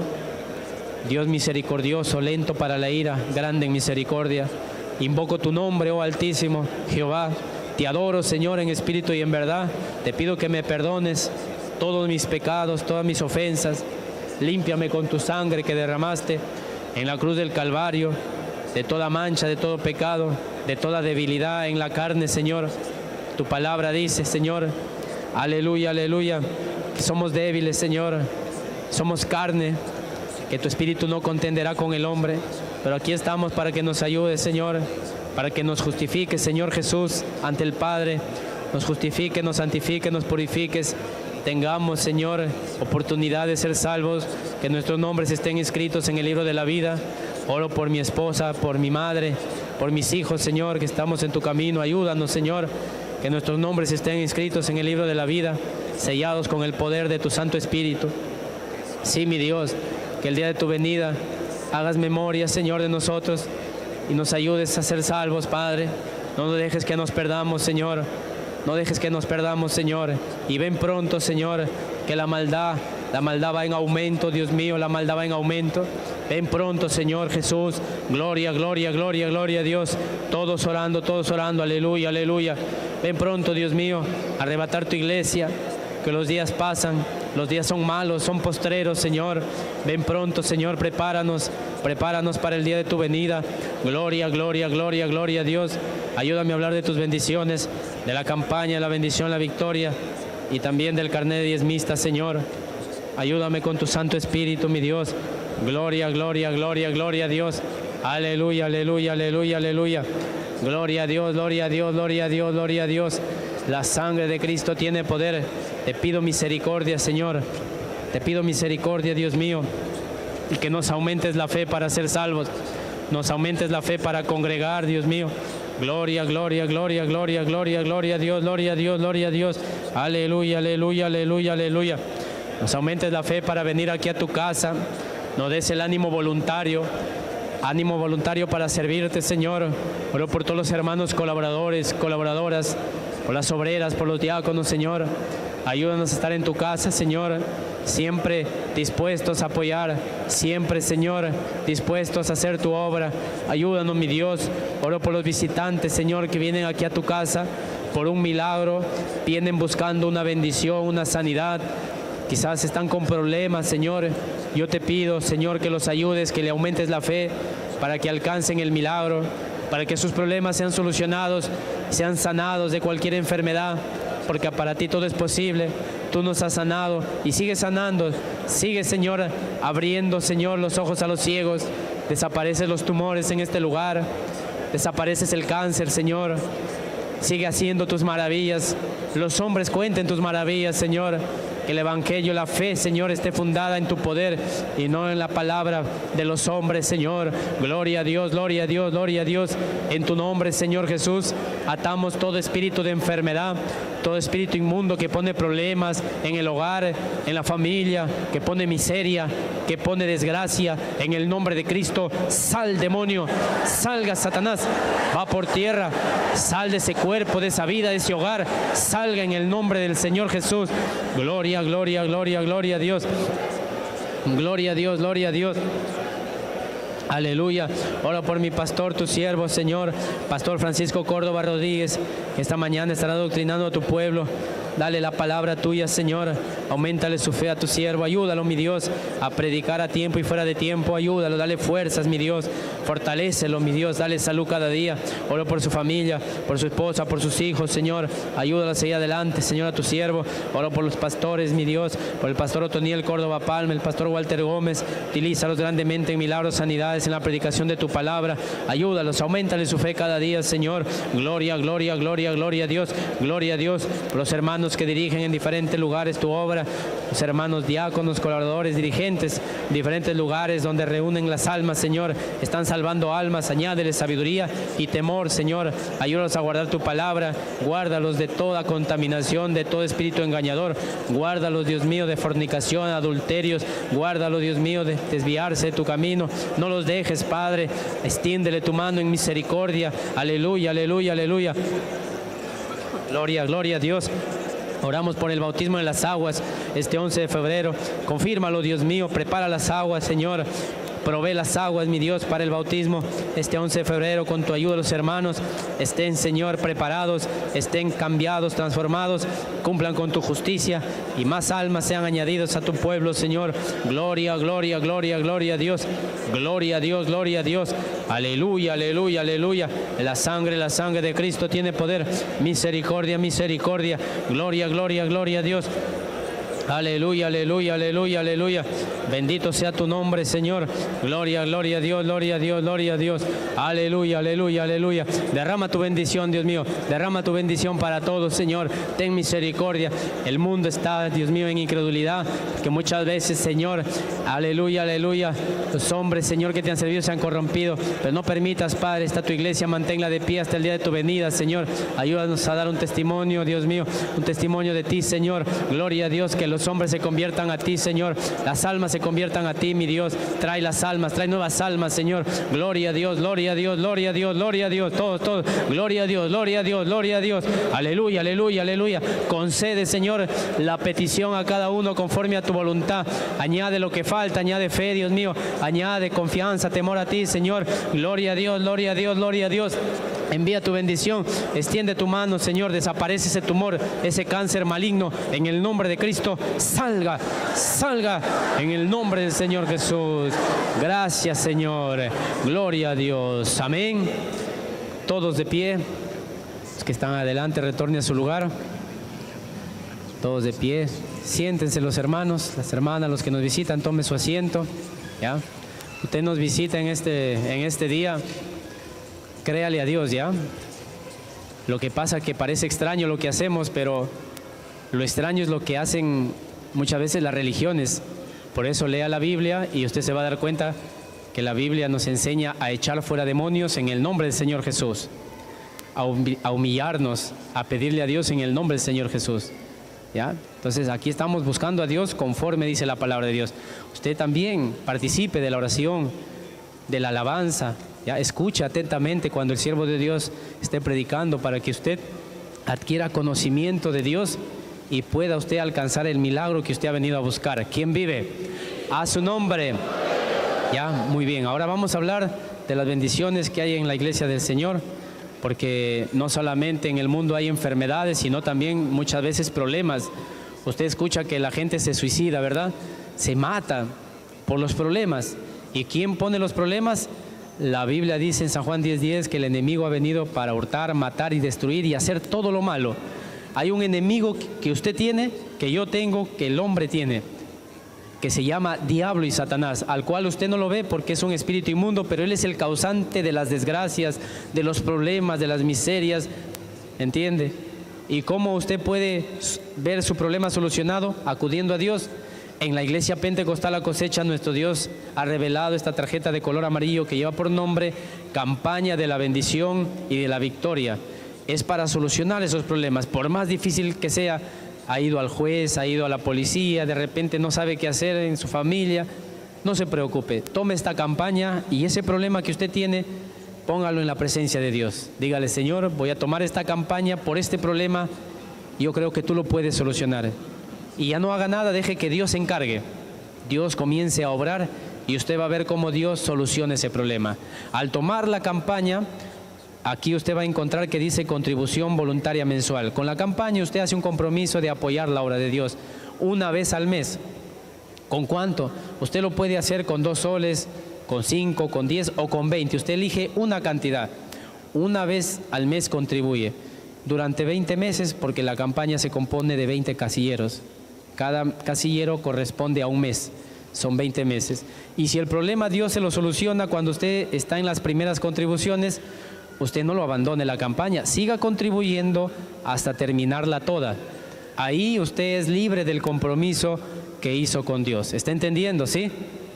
Dios misericordioso, lento para la ira, grande en misericordia. Invoco tu nombre, oh Altísimo, Jehová. Te adoro, Señor, en espíritu y en verdad. Te pido que me perdones todos mis pecados, todas mis ofensas. Límpiame con tu sangre que derramaste en la cruz del Calvario, de toda mancha, de todo pecado, de toda debilidad en la carne, Señor. Tu palabra dice, Señor, aleluya, aleluya, que somos débiles, Señor, somos carne, que tu espíritu no contenderá con el hombre, pero aquí estamos para que nos ayude, Señor, para que nos justifique, Señor Jesús, ante el Padre, nos justifique, nos santifique, nos purifiques, tengamos, Señor, oportunidad de ser salvos, que nuestros nombres estén inscritos en el libro de la vida. Oro por mi esposa, por mi madre, por mis hijos, Señor, que estamos en tu camino. Ayúdanos, Señor, que nuestros nombres estén inscritos en el libro de la vida, sellados con el poder de tu Santo Espíritu. Sí, mi Dios, que el día de tu venida hagas memoria, Señor, de nosotros y nos ayudes a ser salvos, Padre. No nos dejes que nos perdamos, Señor. No dejes que nos perdamos, Señor. Y ven pronto, Señor, que la maldad va en aumento, Dios mío, la maldad va en aumento. Ven pronto, Señor Jesús. Gloria, gloria, gloria, gloria a Dios. Todos orando, aleluya, aleluya. Ven pronto, Dios mío, a arrebatar tu iglesia, que los días pasan, los días son malos, son postreros, Señor. Ven pronto, Señor, prepáranos para el día de tu venida. Gloria, gloria, gloria, gloria a Dios. Ayúdame a hablar de tus bendiciones, de la campaña, la bendición, la victoria y también del carnet de diezmista, Señor. Ayúdame con tu Santo Espíritu, mi Dios. Gloria, gloria, gloria, gloria a Dios. Aleluya, aleluya, aleluya, aleluya. Gloria a Dios, gloria a Dios, gloria a Dios, gloria a Dios. La sangre de Cristo tiene poder. Te pido misericordia, Señor. Te pido misericordia, Dios mío. Y que nos aumentes la fe para ser salvos. Nos aumentes la fe para congregar, Dios mío. Gloria, gloria, gloria, gloria, gloria, gloria a Dios, gloria a Dios, gloria a Dios. Aleluya, aleluya, aleluya, aleluya. nos aumentes la fe para venir aquí a tu casa, nos des el ánimo voluntario para servirte, Señor. Oro por todos los hermanos colaboradores, colaboradoras, por las obreras, por los diáconos, Señor. Ayúdanos a estar en tu casa, Señor, siempre dispuestos a apoyar, siempre, Señor, dispuestos a hacer tu obra. Ayúdanos, mi Dios. Oro por los visitantes, Señor, que vienen aquí a tu casa por un milagro, vienen buscando una bendición, una sanidad. Quizás están con problemas, Señor. Yo te pido, Señor, que los ayudes, que le aumentes la fe para que alcancen el milagro, para que sus problemas sean solucionados, sean sanados de cualquier enfermedad, porque para ti todo es posible. Tú nos has sanado y sigues sanando. Sigue, Señor, abriendo, Señor, los ojos a los ciegos. Desaparecen los tumores en este lugar. Desapareces el cáncer, Señor. Sigue haciendo tus maravillas. Los hombres cuenten tus maravillas, Señor. Que el Evangelio, la fe, Señor, esté fundada en tu poder y no en la palabra de los hombres, Señor. Gloria a Dios, gloria a Dios, gloria a Dios. En tu nombre, Señor Jesús, atamos todo espíritu de enfermedad, todo espíritu inmundo que pone problemas en el hogar, en la familia, que pone miseria, que pone desgracia. En el nombre de Cristo, sal, demonio, salga, Satanás, va por tierra, sal de ese cuerpo, de esa vida, de ese hogar, salga en el nombre del Señor Jesús. Gloria, gloria, gloria, gloria a Dios. Gloria a Dios, gloria a Dios. Aleluya. Ora por mi pastor, tu siervo, Señor, Pastor Francisco Córdoba Rodríguez. Esta mañana estará doctrinando a tu pueblo. Dale la palabra tuya, Señor. Auméntale su fe a tu siervo. Ayúdalo, mi Dios, a predicar a tiempo y fuera de tiempo. Ayúdalo, dale fuerzas, mi Dios. Fortalécelo, mi Dios. Dale salud cada día. Oro por su familia, por su esposa, por sus hijos, Señor. Ayúdalo a seguir adelante, Señor, a tu siervo. Oro por los pastores, mi Dios. Por el pastor Otoniel Córdoba Palma, el pastor Walter Gómez. Utilízalos grandemente en milagros, sanidades, en la predicación de tu palabra. Ayúdalos, auméntale su fe cada día, Señor. Gloria, gloria, gloria, gloria a Dios. Gloria a Dios. Por los hermanos que dirigen en diferentes lugares tu obra, los hermanos diáconos, colaboradores, dirigentes, diferentes lugares donde reúnen las almas, Señor, están salvando almas. Añádeles sabiduría y temor, Señor. Ayúdalos a guardar tu palabra. Guárdalos de toda contaminación, de todo espíritu engañador. Guárdalos, Dios mío, de fornicación, adulterios. Guárdalos, Dios mío, de desviarse de tu camino. No los dejes, Padre. Extiéndele tu mano en misericordia. Aleluya, aleluya, aleluya. Gloria, gloria a Dios. Oramos por el bautismo en las aguas este 11 de febrero. Confírmalo, Dios mío. Prepara las aguas, Señor. Provee las aguas, mi Dios, para el bautismo este 11 de febrero. Con tu ayuda, los hermanos estén, Señor, preparados, estén cambiados, transformados, cumplan con tu justicia y más almas sean añadidos a tu pueblo, Señor. Gloria, gloria, gloria, gloria a Dios. Gloria a Dios, gloria a Dios. Aleluya, aleluya, aleluya. La sangre de Cristo tiene poder. Misericordia, misericordia. Gloria, gloria, gloria a Dios. Aleluya, aleluya, aleluya, aleluya. Bendito sea tu nombre, Señor. Gloria, gloria a Dios, gloria a Dios, gloria a Dios. Aleluya, aleluya, aleluya. Derrama tu bendición, Dios mío. Derrama tu bendición para todos, Señor. Ten misericordia. El mundo está, Dios mío, en incredulidad, que muchas veces, Señor, aleluya, aleluya, los hombres, Señor, que te han servido se han corrompido. Pero no permitas, Padre, está tu iglesia, manténla de pie hasta el día de tu venida, Señor. Ayúdanos a dar un testimonio, Dios mío, un testimonio de ti, Señor. Gloria a Dios, que los hombres se conviertan a ti, Señor. Las almas se conviertan a ti, mi Dios. Trae las almas, trae nuevas almas, Señor. Gloria a Dios, gloria a Dios, gloria a Dios, gloria a Dios. Todos, todos. Gloria a Dios, gloria a Dios, gloria a Dios. Aleluya, aleluya, aleluya. Concede, Señor, la petición a cada uno conforme a tu voluntad. Añade lo que falta, añade fe, Dios mío. Añade confianza, temor a ti, Señor. Gloria a Dios, gloria a Dios, gloria a Dios. Envía tu bendición, extiende tu mano, Señor, desaparece ese tumor, ese cáncer maligno, en el nombre de Cristo, salga, salga, en el nombre del Señor Jesús. Gracias, Señor, gloria a Dios, amén. Todos de pie, los que están adelante, retornen a su lugar, todos de pie, siéntense los hermanos, las hermanas, los que nos visitan, tomen su asiento, ¿ya? Usted nos visita en este día. Créale a Dios, ¿ya? Lo que pasa es que parece extraño lo que hacemos, pero lo extraño es lo que hacen muchas veces las religiones. Por eso lea la Biblia y usted se va a dar cuenta que la Biblia nos enseña a echar fuera demonios en el nombre del Señor Jesús, a humillarnos, a pedirle a Dios en el nombre del Señor Jesús. ¿ya? Entonces aquí estamos buscando a Dios conforme dice la palabra de Dios. Usted también participe de la oración, de la alabanza, ¿ya? Escuche atentamente cuando el siervo de Dios esté predicando para que usted adquiera conocimiento de Dios y pueda usted alcanzar el milagro que usted ha venido a buscar. ¿Quién vive? A su nombre. Ya, muy bien. Ahora vamos a hablar de las bendiciones que hay en la iglesia del Señor, porque no solamente en el mundo hay enfermedades, sino también muchas veces problemas. Usted escucha que la gente se suicida, ¿verdad? Se mata por los problemas. ¿Y quién pone los problemas? La Biblia dice en San Juan 10:10 que el enemigo ha venido para hurtar, matar y destruir y hacer todo lo malo. Hay un enemigo que usted tiene, que yo tengo, que el hombre tiene, que se llama Diablo y Satanás, al cual usted no lo ve porque es un espíritu inmundo, pero él es el causante de las desgracias, de los problemas, de las miserias, ¿entiende? ¿Y cómo usted puede ver su problema solucionado? Acudiendo a Dios. En la iglesia Pentecostal La Cosecha, nuestro Dios ha revelado esta tarjeta de color amarillo que lleva por nombre Campaña de la Bendición y de la Victoria. Es para solucionar esos problemas, por más difícil que sea. Ha ido al juez, ha ido a la policía, de repente no sabe qué hacer en su familia. No se preocupe, tome esta campaña y ese problema que usted tiene, póngalo en la presencia de Dios. Dígale: Señor, voy a tomar esta campaña por este problema, yo creo que tú lo puedes solucionar. Y ya no haga nada, deje que Dios se encargue. Dios comience a obrar y usted va a ver cómo Dios soluciona ese problema. Al tomar la campaña, aquí usted va a encontrar que dice contribución voluntaria mensual. Con la campaña usted hace un compromiso de apoyar la obra de Dios una vez al mes. ¿Con cuánto? Usted lo puede hacer con 2 soles, con 5, con 10 o con 20. Usted elige una cantidad. Una vez al mes contribuye. Durante 20 meses, porque la campaña se compone de 20 casilleros. Cada casillero corresponde a un mes. Son 20 meses. Y si el problema Dios se lo soluciona cuando usted está en las primeras contribuciones, usted no lo abandone la campaña, siga contribuyendo hasta terminarla toda. Ahí usted es libre del compromiso que hizo con Dios. ¿Está entendiendo? ¿Sí?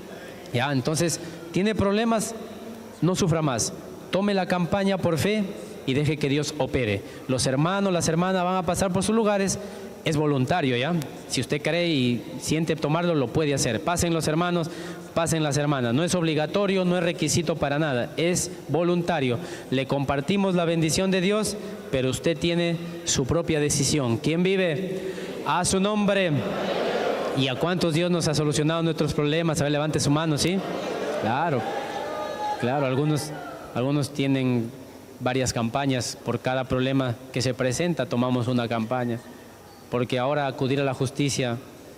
Ya, entonces, ¿tiene problemas? No sufra más. Tome la campaña por fe y deje que Dios opere. Los hermanos, las hermanas van a pasar por sus lugares. Es voluntario, ¿ya? Si usted cree y siente tomarlo, lo puede hacer. Pasen los hermanos, pasen las hermanas. No es obligatorio, no es requisito para nada. Es voluntario. Le compartimos la bendición de Dios, pero usted tiene su propia decisión. ¿Quién vive? A su nombre. ¿Y a cuántos Dios nos ha solucionado nuestros problemas? A ver, levante su mano, ¿sí? Claro. Claro, algunos tienen varias campañas. Por cada problema que se presenta, tomamos una campaña. Porque ahora acudir a la justicia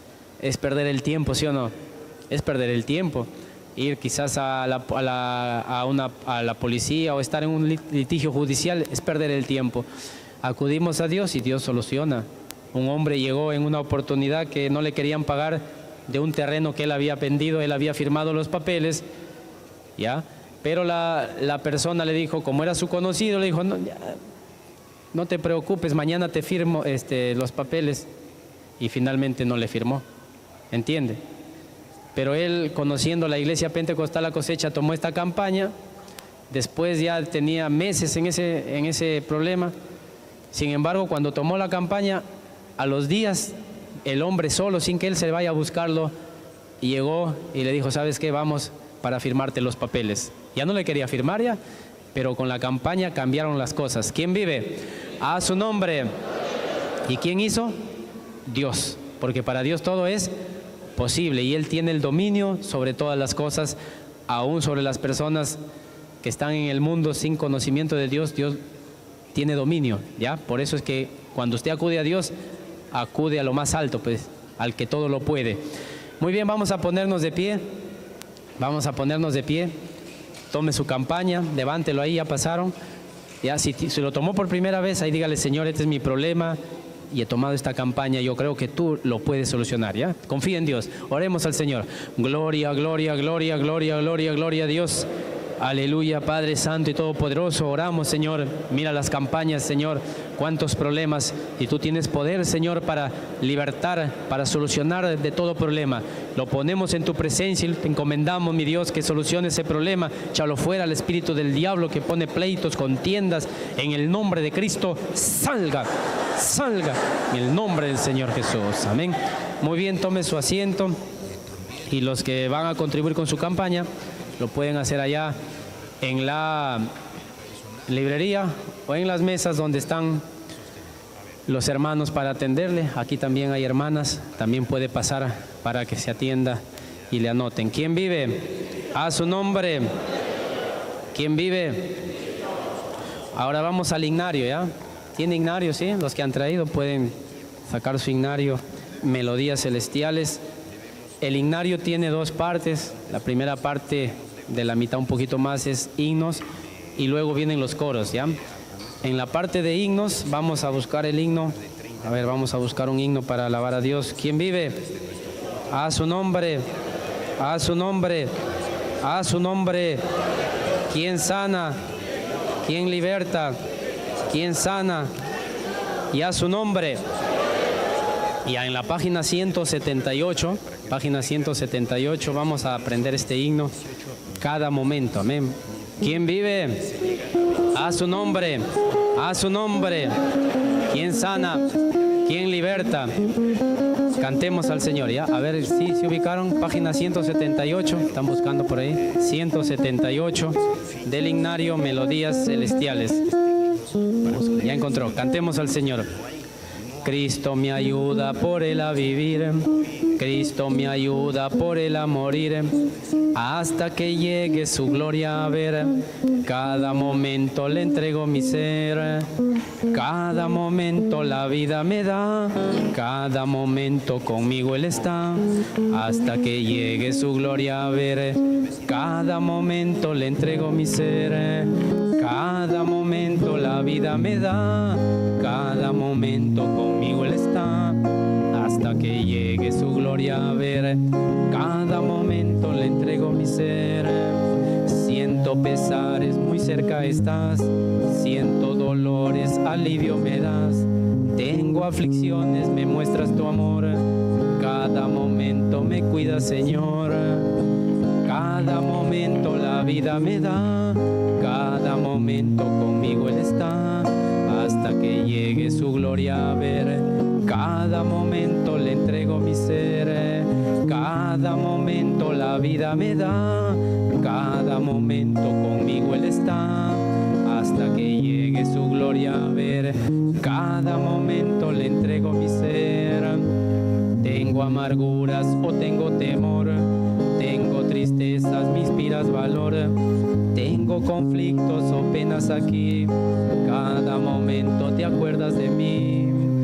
es perder el tiempo, ¿sí o no? Es perder el tiempo. Ir quizás a la policía o estar en un litigio judicial es perder el tiempo. Acudimos a Dios y Dios soluciona. Un hombre llegó en una oportunidad que no le querían pagar de un terreno que él había vendido, él había firmado los papeles, ¿ya? Pero la persona le dijo, como era su conocido, le dijo: no, ya, no te preocupes, mañana te firmo los papeles. Y finalmente no le firmó, ¿entiende? Pero él, conociendo la iglesia Pentecostal La Cosecha, tomó esta campaña. Después ya tenía meses en ese problema. Sin embargo, cuando tomó la campaña, a los días, el hombre solo, sin que él se vaya a buscarlo, llegó y le dijo: ¿sabes qué? Vamos para firmarte los papeles. Ya no le quería firmar ya, pero con la campaña cambiaron las cosas. ¿Quién vive? A su nombre. ¿Y quién hizo? Dios, porque para Dios todo es posible y Él tiene el dominio sobre todas las cosas, aún sobre las personas que están en el mundo sin conocimiento de Dios. Dios tiene dominio, ¿ya? Por eso es que cuando usted acude a Dios, acude a lo más alto, pues, al que todo lo puede. Muy bien, vamos a ponernos de pie. Vamos a ponernos de pie. Tome su campaña, levántelo ahí, ya pasaron. Ya, si lo tomó por primera vez, ahí dígale: Señor, este es mi problema y he tomado esta campaña, yo creo que tú lo puedes solucionar, ¿ya? Confía en Dios. Oremos al Señor. Gloria, gloria, gloria, gloria, gloria, gloria a Dios. Aleluya, Padre Santo y Todopoderoso, oramos, Señor. Mira las campañas, Señor, cuántos problemas, y tú tienes poder, Señor, para libertar, para solucionar de todo problema. Lo ponemos en tu presencia y te encomendamos, mi Dios, que solucione ese problema. Échalo fuera al espíritu del diablo que pone pleitos, contiendas, en el nombre de Cristo. Salga, salga en el nombre del Señor Jesús. Amén. Muy bien, tome su asiento. Y los que van a contribuir con su campaña lo pueden hacer allá en la librería o en las mesas donde están los hermanos para atenderle. Aquí también hay hermanas, también puede pasar para que se atienda y le anoten. ¿Quién vive? A su nombre. ¿Quién vive? Ahora vamos al ignario, ¿ya? ¿Tiene ignario, sí? Los que han traído pueden sacar su ignario, Melodías Celestiales. El ignario tiene dos partes. La primera parte de la mitad un poquito más es himnos y luego vienen los coros, ¿ya? En la parte de himnos vamos a buscar el himno. A ver, vamos a buscar un himno para alabar a Dios. ¿Quién vive? A su nombre, a su nombre, a su nombre. ¿Quién sana? ¿Quién liberta? ¿Quién sana? Y a su nombre. Ya en la página 178, vamos a aprender este himno cada momento. Amén. ¿Quién vive? A su nombre, a su nombre. ¿Quién sana? ¿Quién liberta? Cantemos al Señor, ¿ya? A ver si se ubicaron. Página 178, están buscando por ahí. 178 del Ignario, Melodías Celestiales. Ya encontró. Cantemos al Señor. Cristo me ayuda por él a vivir, Cristo me ayuda por él a morir, hasta que llegue su gloria a ver. Cada momento le entrego mi ser, cada momento la vida me da, cada momento conmigo él está, hasta que llegue su gloria a ver. Cada momento le entrego mi ser, cada momento la vida me da, cada momento conmigo él está, hasta que llegue su gloria a ver. Cada momento le entrego mi ser. Siento pesares, muy cerca estás, siento dolores, alivio me das. Tengo aflicciones, me muestras tu amor, cada momento me cuidas, Señor. Cada momento la vida me da, cada momento conmigo él está, hasta que llegue su gloria a ver. Cada momento le entrego mi ser, cada momento la vida me da, cada momento conmigo él está, hasta que llegue su gloria a ver. Cada momento le entrego mi ser. Tengo amarguras o tengo temor, tengo tristezas, me inspiras valor, tengo conflictos o penas aquí, cada momento te acuerdas de mí.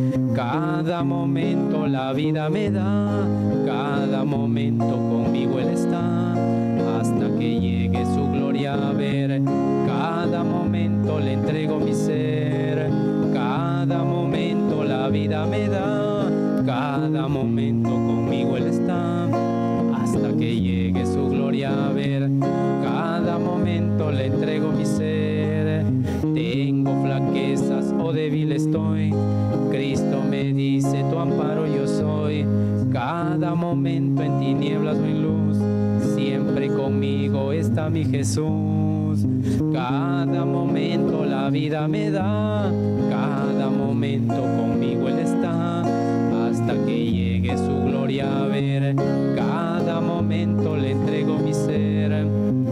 Cada momento la vida me da, cada momento conmigo él está, hasta que llegue su gloria a ver. Cada momento le entrego mi ser, cada momento la vida me da, cada momento conmigo él está, hasta que llegue su gloria a ver. Cada momento le entrego mi ser. Tengo flaquezas o débil estoy, Cristo me dice tu amparo yo soy. Cada momento en tinieblas o en luz, siempre conmigo está mi Jesús. Cada momento la vida me da, cada momento conmigo él está, hasta que llegue su gloria a ver. Cada momento le entrego mi ser,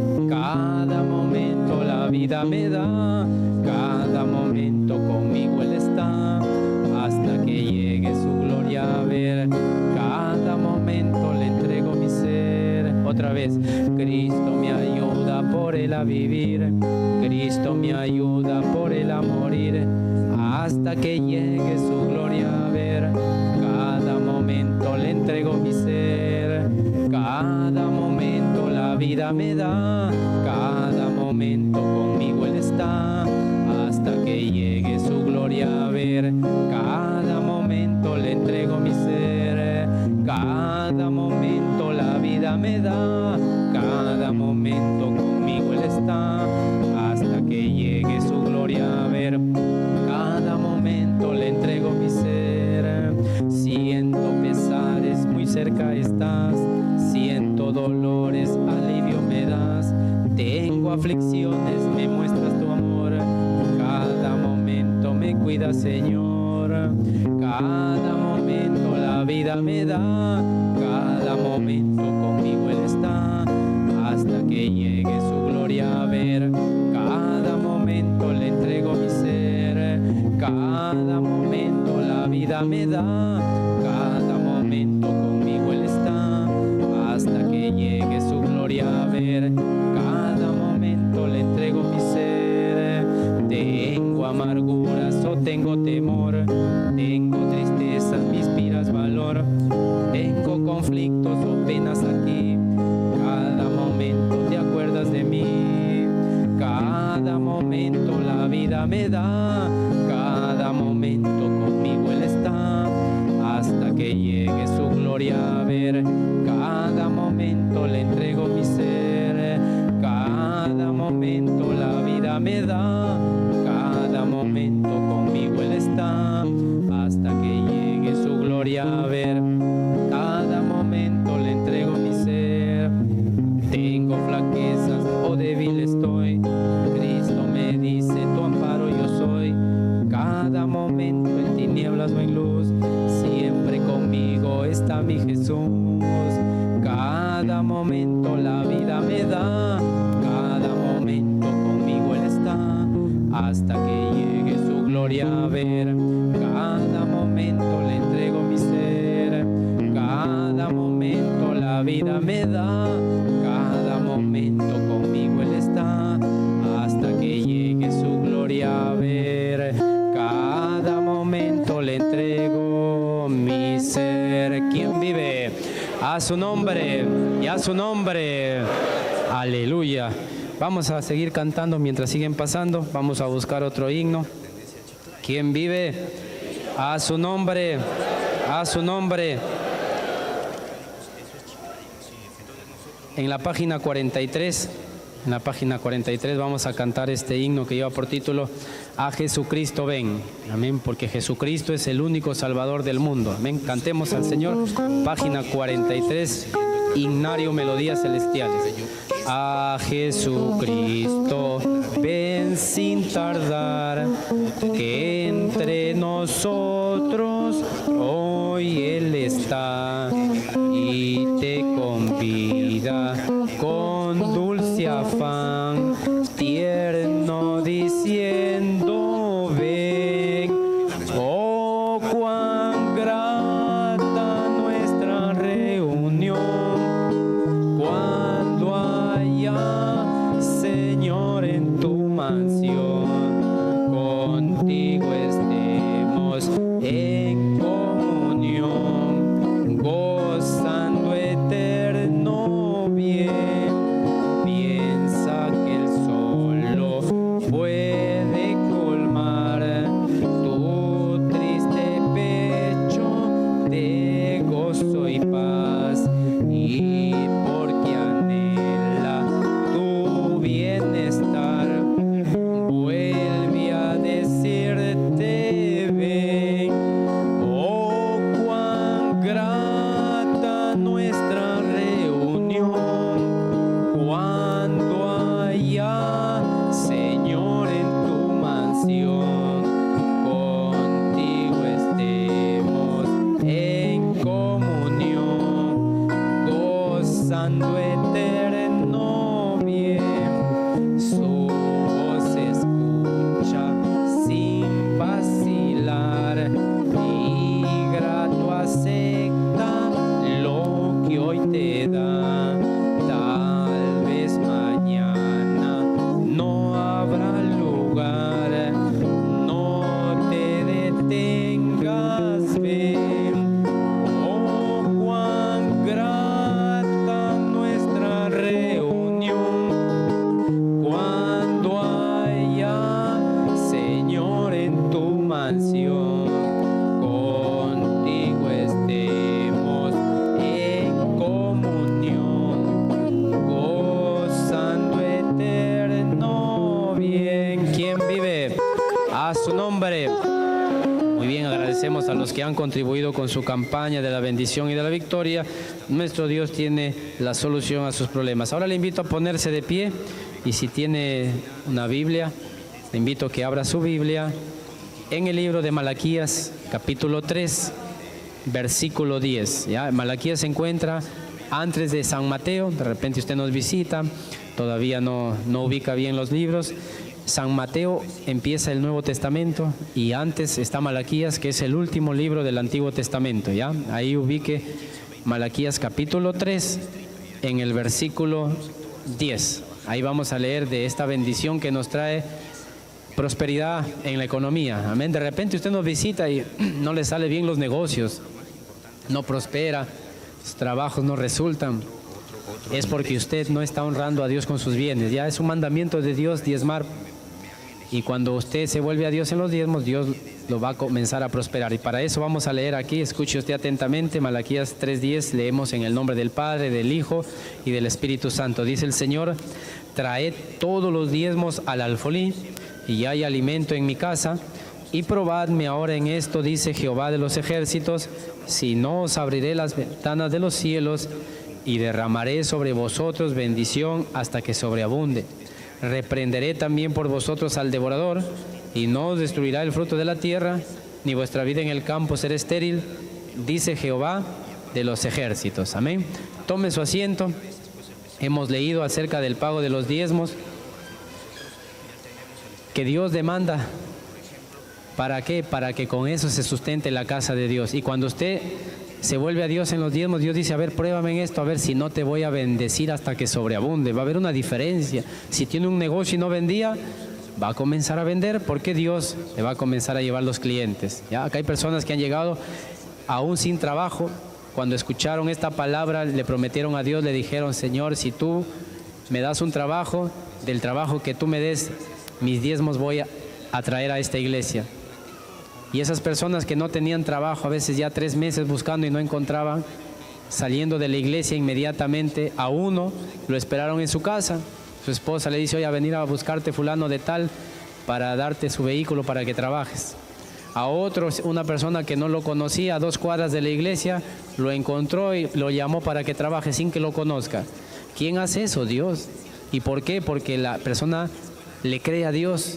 cada momento la vida me da, cada momento conmigo él está, hasta que llegue su gloria a ver. Cada momento le entrego mi ser. Otra vez. Cristo me ayuda por él a vivir, Cristo me ayuda por él a morir, hasta que llegue su gloria a ver. Cada momento le entrego mi ser, cada momento la vida me da, cada momento conmigo él está, hasta que llegue su gloria a ver. Cada momento le entrego mi ser, cada momento la vida me da, cada momento conmigo él está, hasta que llegue su gloria a ver. Cada momento le entrego mi ser. Siento pesares, muy cerca estás, siento dolores, alivio me das. Tengo aflicciones, me muestras tu amor, cada momento me cuidas, Señor. Cada momento la vida me da, cada momento conmigo Él está, hasta que llegue su gloria a ver. Cada momento le entrego mi ser, cada momento la vida me da, cada momento conmigo Él está, hasta que llegue su gloria a ver. Cada momento le entrego mi ser. Tengo amarguras o tengo temor, tengo tristeza, me inspiras valor, tengo conflictos o penas aquí, cada momento te acuerdas de mí. Cada momento la vida me da, cada momento conmigo Él está, hasta que llegue su gloria a ver. Cada momento le entrego mi ser, cada momento la vida me da, cada momento conmigo Él está, hasta que llegue su gloria a ver. Cada momento le entrego mi ser. Tengo flaquezas o débil estoy, Cristo me dice tu amparo yo soy. Cada momento en tinieblas o en luz, siempre conmigo está mi Jesús. Cada momento la vida me da, cada momento conmigo Él está, hasta que llegue su gloria a ver. Cada momento le entrego mi ser, cada momento la vida me da, cada momento conmigo Él está, hasta que llegue su gloria a ver. Cada momento le entrego mi ser. ¿Quién vive? A su nombre y a su nombre. Aleluya. Vamos a seguir cantando mientras siguen pasando. Vamos a buscar otro himno. ¿Quién vive? A su nombre, a su nombre. En la página 43, vamos a cantar este himno que lleva por título A Jesucristo ven. Amén, porque Jesucristo es el único Salvador del mundo. Amén, cantemos al Señor. Página 43, Himnario Melodías Celestiales. A Jesucristo ven sin tardar, que entre nosotros hoy Él está y te convida con dulce afán, tierno diciendo ven. Oh, cuán grata nuestra reunión, cuando haya, Señor, en tu mansión, contigo estemos en comunión, gozando eterno bien. Piensa que Él solo puede colmar tu triste pecho de gozo y paz, y porque anhela tu bienestar, vuelve a decirte ven. Oh, cuán grata nuestra reunión, cuando haya, Señor, en tu mansión, contigo estemos en comunión, gozando eterno bien. Su voz escucha sin vacilar, y grato acepta lo que hoy te da. Tal vez mañana no habrá lugar, no te detengas, ven. Oh, cuán grata nuestra reunión, cuando haya, Señor, en tu mansión, contigo estemos en comunión, gozando eterno bien. ¿Quién vive? A su nombre. Muy bien, agradecemos a los que han contribuido con su campaña de la bendición y de la victoria. Nuestro Dios tiene la solución a sus problemas. Ahora le invito a ponerse de pie, y si tiene una Biblia, le invito a que abra su Biblia en el libro de Malaquías, capítulo 3, versículo 10. ¿Ya? Malaquías se encuentra antes de San Mateo. De repente usted nos visita, todavía no ubica bien los libros. San Mateo empieza el Nuevo Testamento y antes está Malaquías, que es el último libro del Antiguo Testamento. ¿Ya? Ahí ubique Malaquías capítulo 3 en el versículo 10. Ahí vamos a leer de esta bendición que nos trae prosperidad en la economía. Amén. De repente usted nos visita y no le sale bien los negocios, no prospera, los trabajos no resultan. Es porque usted no está honrando a Dios con sus bienes. Ya es un mandamiento de Dios diezmar. Y cuando usted se vuelve a Dios en los diezmos, Dios lo va a comenzar a prosperar. Y para eso vamos a leer aquí, escuche usted atentamente, Malaquías 3:10, leemos en el nombre del Padre, del Hijo y del Espíritu Santo. Dice el Señor: traed todos los diezmos al alfolí, y hay alimento en mi casa, y probadme ahora en esto, dice Jehová de los ejércitos, si no os abriré las ventanas de los cielos, y derramaré sobre vosotros bendición hasta que sobreabunde. Reprenderé también por vosotros al devorador, y no os destruirá el fruto de la tierra, ni vuestra vida en el campo será estéril, dice Jehová de los ejércitos. Amén. Tome su asiento. Hemos leído acerca del pago de los diezmos que Dios demanda. ¿Para qué? Para que con eso se sustente la casa de Dios. Y cuando usted se vuelve a Dios en los diezmos, Dios dice: a ver, pruébame en esto, a ver si no te voy a bendecir hasta que sobreabunde. Va a haber una diferencia. Si tiene un negocio y no vendía, va a comenzar a vender, porque Dios le va a comenzar a llevar los clientes. ¿Ya? Acá hay personas que han llegado aún sin trabajo. Cuando escucharon esta palabra, le prometieron a Dios, le dijeron: Señor, si tú me das un trabajo, del trabajo que tú me des, mis diezmos voy a traer a esta iglesia. Y esas personas que no tenían trabajo, a veces ya 3 meses buscando y no encontraban, saliendo de la iglesia inmediatamente, a uno lo esperaron en su casa. Su esposa le dice: oye, a venir a buscarte fulano de tal para darte su vehículo para que trabajes. A otro, una persona que no lo conocía, a 2 cuadras de la iglesia, lo encontró y lo llamó para que trabaje sin que lo conozca. ¿Quién hace eso? Dios. ¿Y por qué? Porque la persona le cree a Dios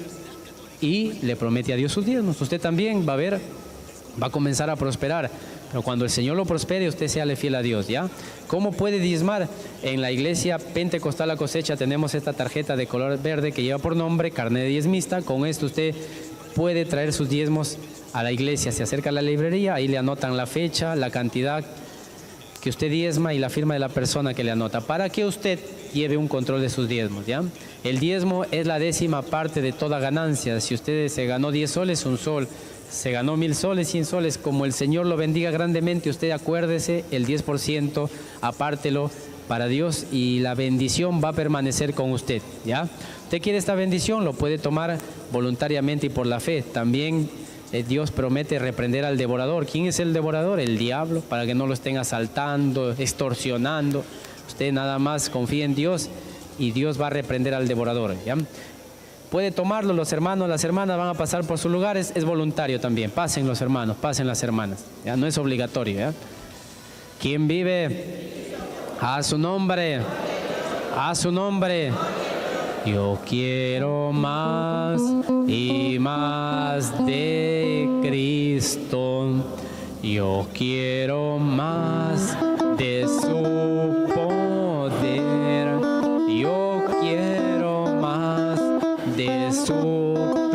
y le promete a Dios sus diezmos. Usted también va a ver, va a comenzar a prosperar, pero cuando el Señor lo prospere, usted séale fiel a Dios. ¿Ya? ¿Cómo puede diezmar? En la iglesia Pentecostal La Cosecha tenemos esta tarjeta de color verde que lleva por nombre carnet de diezmista. Con esto usted puede traer sus diezmos a la iglesia. Se acerca a la librería, ahí le anotan la fecha, la cantidad que usted diezma y la firma de la persona que le anota, para que usted lleve un control de sus diezmos. ¿Ya? El diezmo es la 10ª parte de toda ganancia. Si usted se ganó 10 soles, 1 sol. Se ganó 1000 soles, 100 soles. Como el Señor lo bendiga grandemente, usted acuérdese, el 10%, apártelo para Dios, y la bendición va a permanecer con usted. ¿Ya? Usted quiere esta bendición, lo puede tomar voluntariamente y por la fe. También Dios promete reprender al devorador. ¿Quién es el devorador? El diablo, para que no lo estén asaltando, extorsionando. Usted nada más confía en Dios y Dios va a reprender al devorador. ¿Ya? Puede tomarlo. Los hermanos, las hermanas van a pasar por sus lugares. Es voluntario también. Pasen los hermanos, pasen las hermanas. ¿Ya? No es obligatorio. ¿Ya? ¿Quién vive? A su nombre. A su nombre. Yo quiero más y más de Cristo. Yo quiero más de su poder. Yo quiero más de su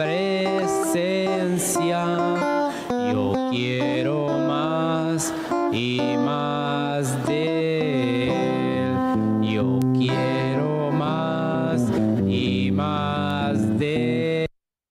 presencia. Yo quiero más y más de Él. Yo quiero más y más de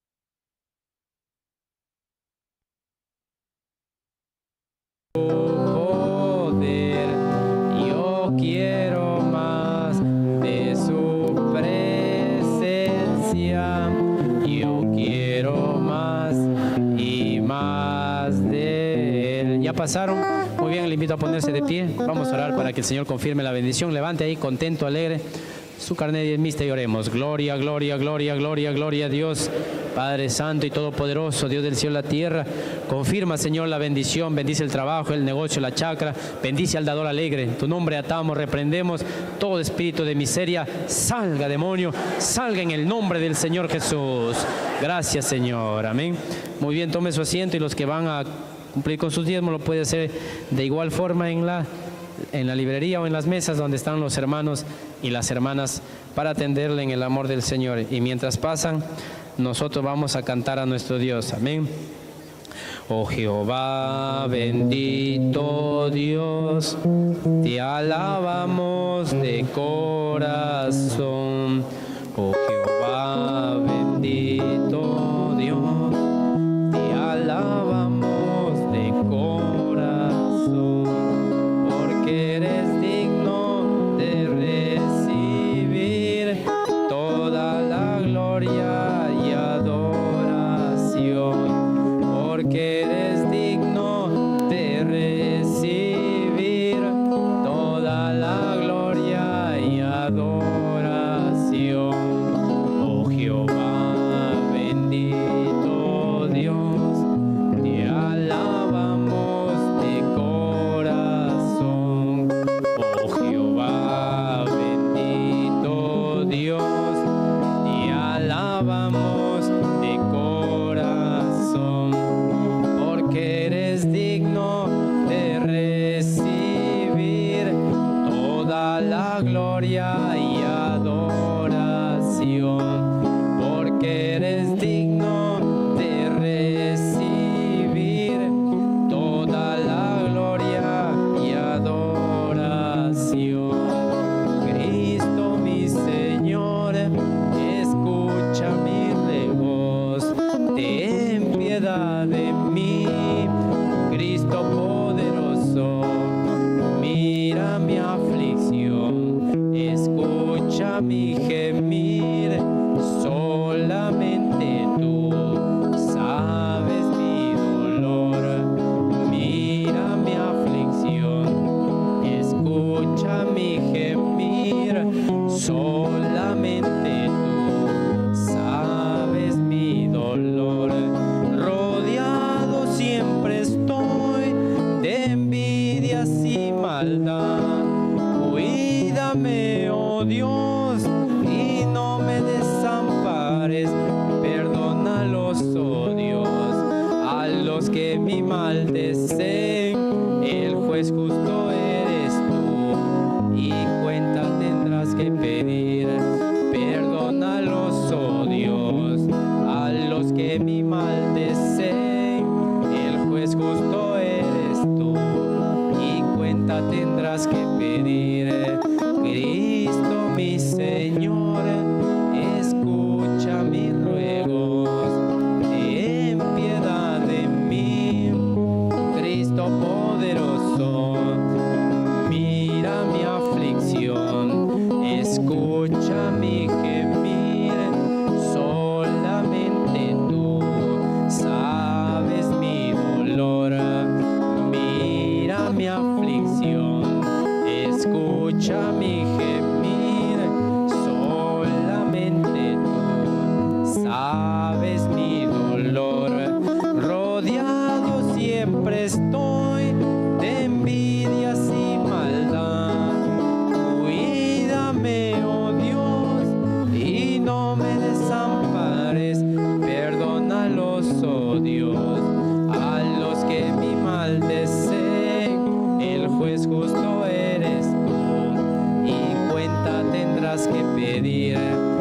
su poder. Yo quiero más de su presencia. Yo quiero más y más de Él. ¿Ya pasaron? Muy bien, le invito a ponerse de pie. Vamos a orar para que el Señor confirme la bendición. Levante ahí, contento, alegre, su carnet de diezmista, y oremos. Gloria, gloria, gloria, gloria, gloria a Dios. Padre Santo y Todopoderoso, Dios del cielo y la tierra, confirma, Señor, la bendición, bendice el trabajo, el negocio, la chacra, bendice al dador alegre. En tu nombre atamos, reprendemos todo espíritu de miseria, salga demonio, salga en el nombre del Señor Jesús. Gracias, Señor, amén. Muy bien, tome su asiento, y los que van a cumplir con sus diezmos lo puede hacer de igual forma en la librería o en las mesas donde están los hermanos y las hermanas para atenderle en el amor del Señor. Y mientras pasan, nosotros vamos a cantar a nuestro Dios. Amén. Oh Jehová, bendito Dios, te alabamos de corazón. Oh Jehová, bendito Dios, te alabamos de corazón, porque eres digno de recibir toda la gloria y adoración, porque eres digno de recibir toda la gloria y adoración. Oh Jehová, bendito Dios, te alabamos de corazón. Oh Jehová, bendito Dios, te alabamos de corazón, porque eres digno de recibir toda la gloria y adoración, porque eres digno de recibir toda la gloria y adoración. Cristo mi Señor, escucha mi voz, ten piedad de mí. Cristo poderoso, mira mi aflicción, escucha mi gemir. Solamente tú sabes mi dolor, mira mi aflicción, escucha mi gemir. Solamente tú sabes mi dolor. Rodeado siempre estoy de envidias y maldad. Cuídame, oh Dios, y no me desampares. Perdónalos, oh Dios, a los que mi mal deseen. El juez justo eres tú, y cuenta tendrás que pedir. Perdónalos, oh Dios, a los que mi mal deseen. El juez justo eres tú, y cuenta tendrás que pedir. Cristo mi Señor, escucha mis ruegos, ten piedad de mí. Cristo poderoso, mira mi aflicción, escucha mi gemir. Solamente tú sabes mi dolor, mira mi aflicción, escucha mi gemir. Solamente tú sabes mi dolor. Rodeado siempre estoy de envidias y maldad. Cuídame, oh Dios, y no me desampares. Perdónalos, oh Dios, a los que mi mal deseen. El juez justo eres tú, y cuenta tendrás que pedir.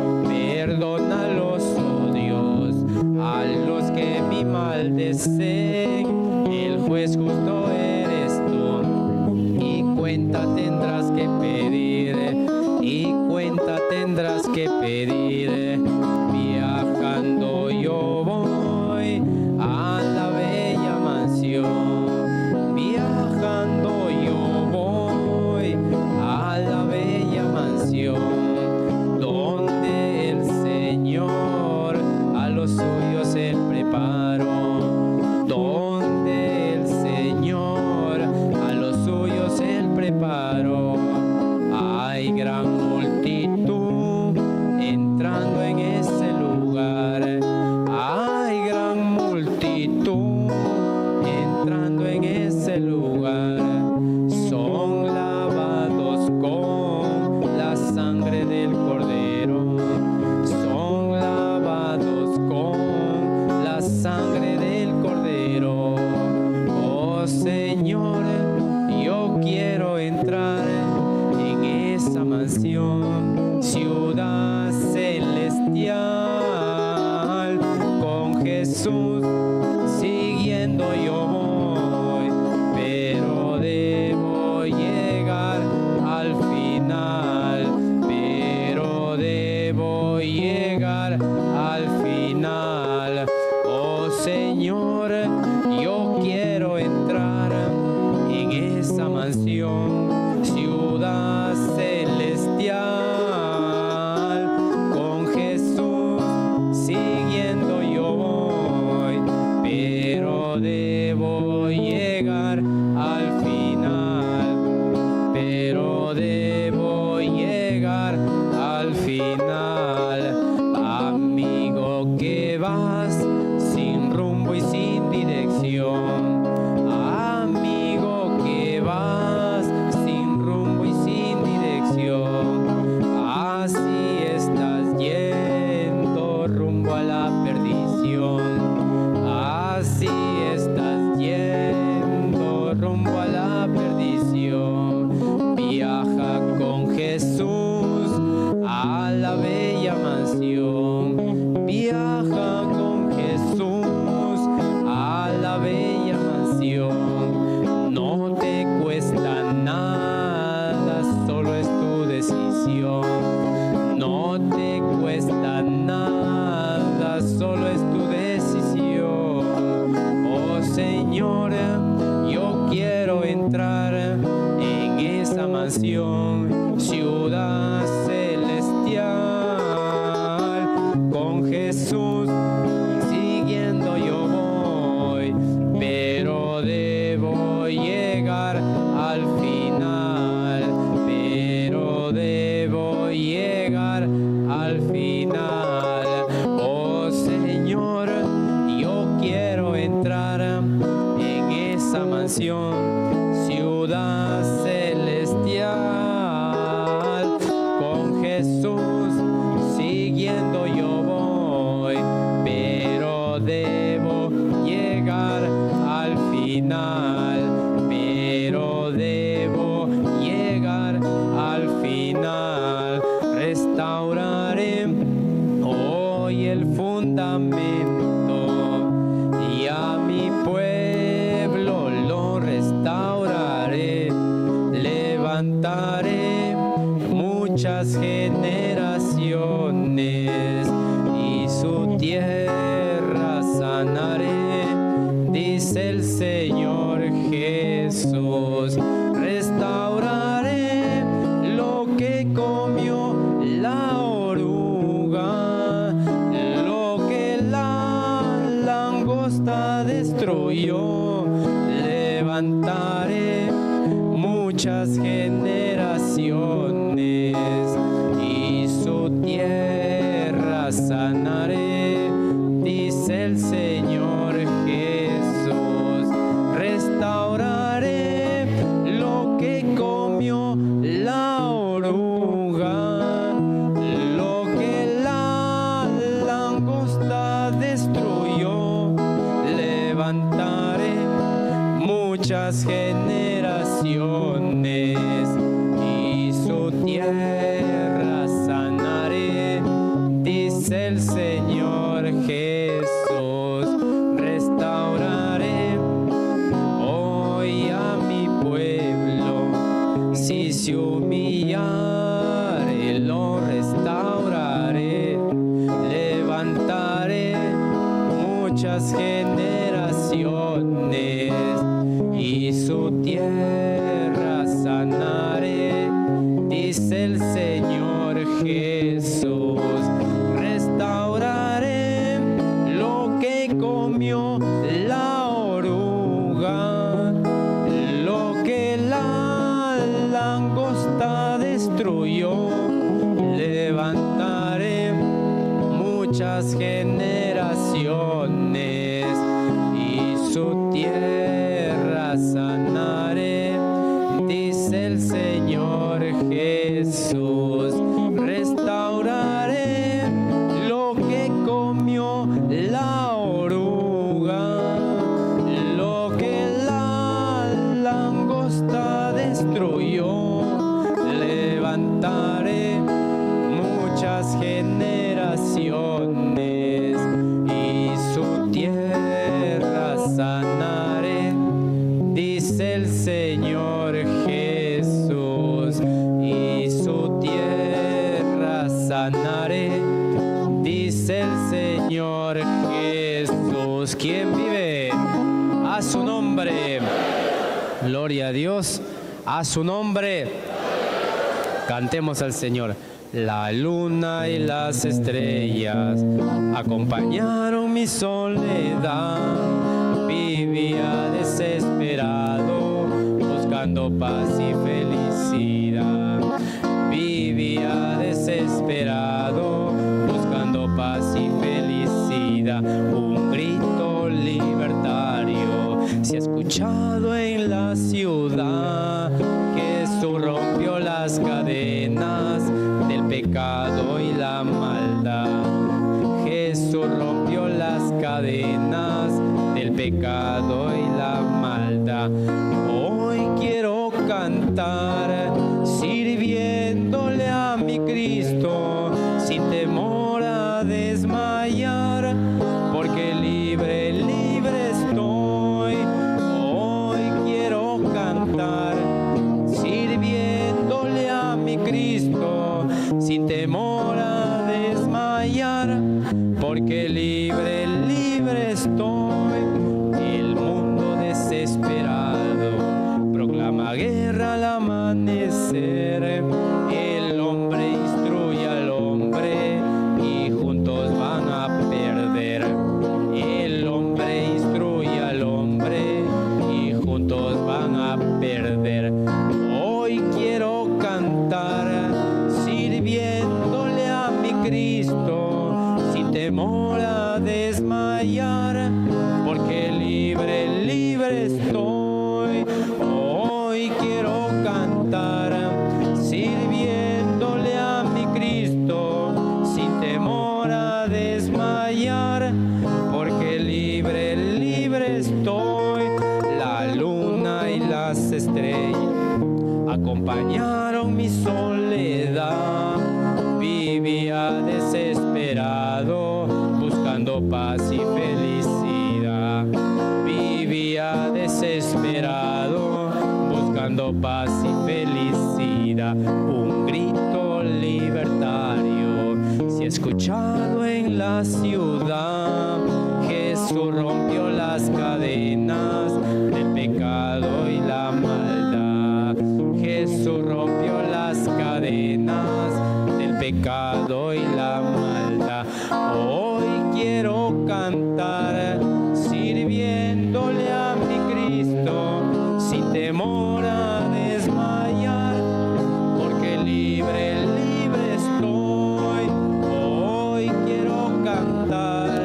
Perdónalos, oh Dios, a los que mi mal deseen. El juez justo eres tú, y cuenta tendrás que pedir. Y cuenta tendrás que pedir. Viajando yo voy a la bella mansión. Viajando yo voy a la bella mansión, donde el Señor a los suyos él preparó. Donde el Señor a los suyos él preparó. Hay gran multitud entrando en ese lugar. mansión, ciudad celestial. Con Jesús siguiendo yo voy, pero debo llegar al final, pero debo llegar al final. Oh Señor, yo quiero entrar en esa mansión, ciudad celestial. Con Jesús siguiendo yo voy, pero debo llegar al final, pero debo llegar al final. Amigo que vas sin rumbo y sin dirección, amigo que vas sin rumbo y sin dirección, así estás yendo rumbo a la perdición, así estás yendo rumbo a la perdición. Viaja con Jesús a la bella mansión, viaja con Jesús a la bella mansión. No te cuesta nada, solo es tu decisión. No te cuesta nada, solo es tu decisión. Oh Señor, yo quiero entrar en esa mansión, ciudad celestial. Con Jesús siguiendo yo voy, pero debo llegar al final, pero debo llegar al final. Oh Señor, yo quiero entrar en esa mansión, ciudad celestial. Con Jesús siguiendo yo voy, pero debo llegar al final, pero debo llegar al final. Restauraré hoy el fundamento y a mi pueblo lo restauraré. Levantaré muchas generaciones y su tierra sanaré, dice el Señor Jesús. Restauraré lo que comió la oruga, lo que la langosta destruyó. Levantaré muchas generaciones y su tierra sanaré, dice el Señor Jesús. Restauraré lo que comió la oruga, lo que la langosta destruyó. Levantaré muchas generaciones y su tierra sanaré, dice el Señor Jesús. Restauraré hoy a mi pueblo, si se humillare lo restauraré. Levantaré muchas generaciones y su tierra sanaré, dice el Señor Jesús. Restauraré lo que comió la oruga, lo que la langosta destruyó. Levantaré muchas generaciones y su tierra sanaré, dice el Señor Jesús. Restauraré lo que comió la oruga, lo que la langosta destruyó. Levantaré Dios, ¿quién vive? A su nombre. Gloria a Dios. A su nombre. Cantemos al Señor. La luna y las estrellas acompañaron mi soledad. Vivía desesperado, buscando paz y felicidad. Vivía desesperado, buscando paz y felicidad. Un grito libertario se ha escuchado en la ciudad. Jesús rompió las cadenas del pecado y la maldad. Jesús rompió las cadenas del pecado y la maldad. Hoy quiero cantar sirviéndole a mi Cristo sin temor a desmayar, porque libre, libre estoy. Hoy quiero cantar sirviéndole a mi Cristo sin temor a desmayar, porque libre, libre estoy. El mundo desesperado proclama guerra al amanecer. El hombre instruye al hombre y juntos van a perder. El hombre instruye al hombre y juntos van a perder. Hoy quiero cantar sirviéndole a mi Cristo sin temor a desmayar, porque libre, libre estoy. Hoy quiero cantar sirviéndole a mi Cristo sin temor a desmayar, porque libre, libre estoy. La luna y las estrellas acompañaron mi soledad. Vivía desesperado, buscando paz y felicidad. Vivía desesperado, buscando paz y felicidad. Un grito libertario se ha escuchado en la ciudad. Jesús rompió las cadenas del pecado y la maldad. Jesús rompió las cadenas del pecado y la maldad. Hoy quiero cantar sirviéndole a mi Cristo sin temor a desmayar, porque libre, libre estoy. Hoy quiero cantar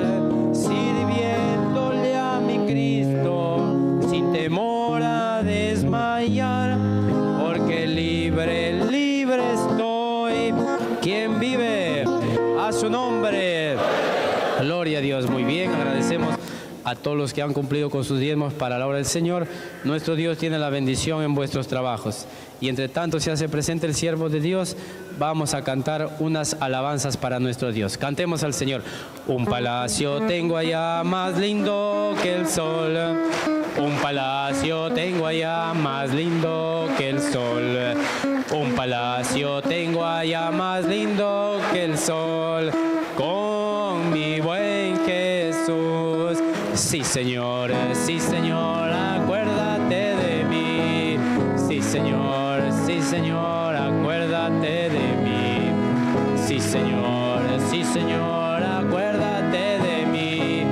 sirviéndole a mi Cristo sin temor a desmayar, porque libre, libre estoy. ¿Quién vive? A su nombre. Gloria a Dios. Muy bien, agradecemos a todos los que han cumplido con sus diezmos para la obra del Señor. Nuestro Dios tiene la bendición en vuestros trabajos. Y entre tanto se hace presente el siervo de Dios. Vamos a cantar unas alabanzas para nuestro Dios. Cantemos al Señor. Un palacio tengo allá más lindo que el sol. Un palacio tengo allá más lindo que el sol. Un palacio tengo allá más lindo que el sol. Con mi buen Jesús. Sí, Señor, acuérdate de mí. Sí, Señor, acuérdate de mí. Sí, Señor, acuérdate de mí.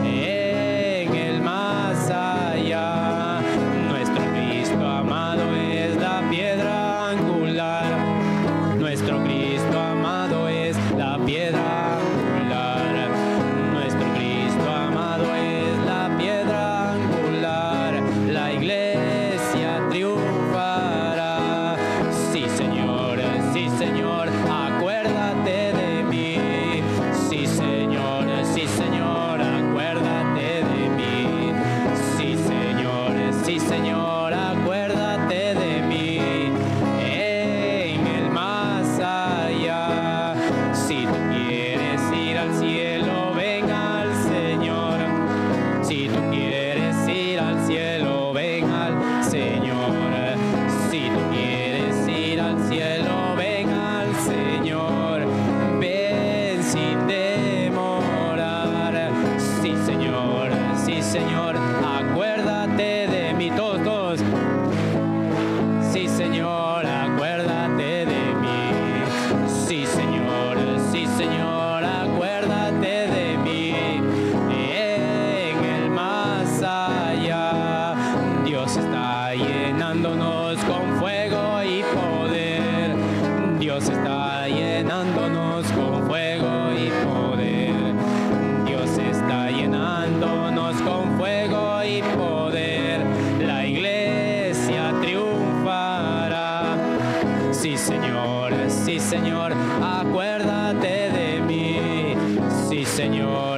En el más allá, nuestro Cristo amado es la piedra angular. Nuestro Cristo amado es la piedra angular. Nuestro Cristo amado es la piedra angular. La iglesia triunfará. Sí, Señor, acuérdate de mí. Sí, Señor, Dios está llenándonos con fuego y poder. Dios está llenándonos con fuego y poder. La iglesia triunfará. Sí, Señor, acuérdate de mí. Sí, Señor,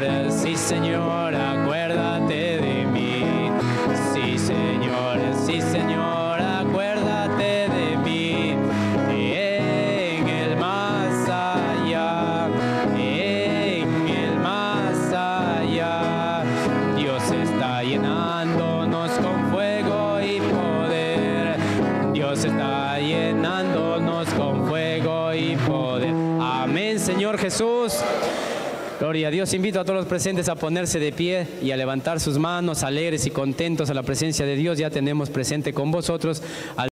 acuérdate de mí. Sí, Señor, acuérdate de mí. En el más allá, Dios está llenándonos con fuego y poder. Dios está llenándonos con fuego y poder. Amén, Señor Jesús. Gloria a Dios. Invito a todos los presentes a ponerse de pie y a levantar sus manos alegres y contentos a la presencia de Dios. Ya tenemos presente con vosotros al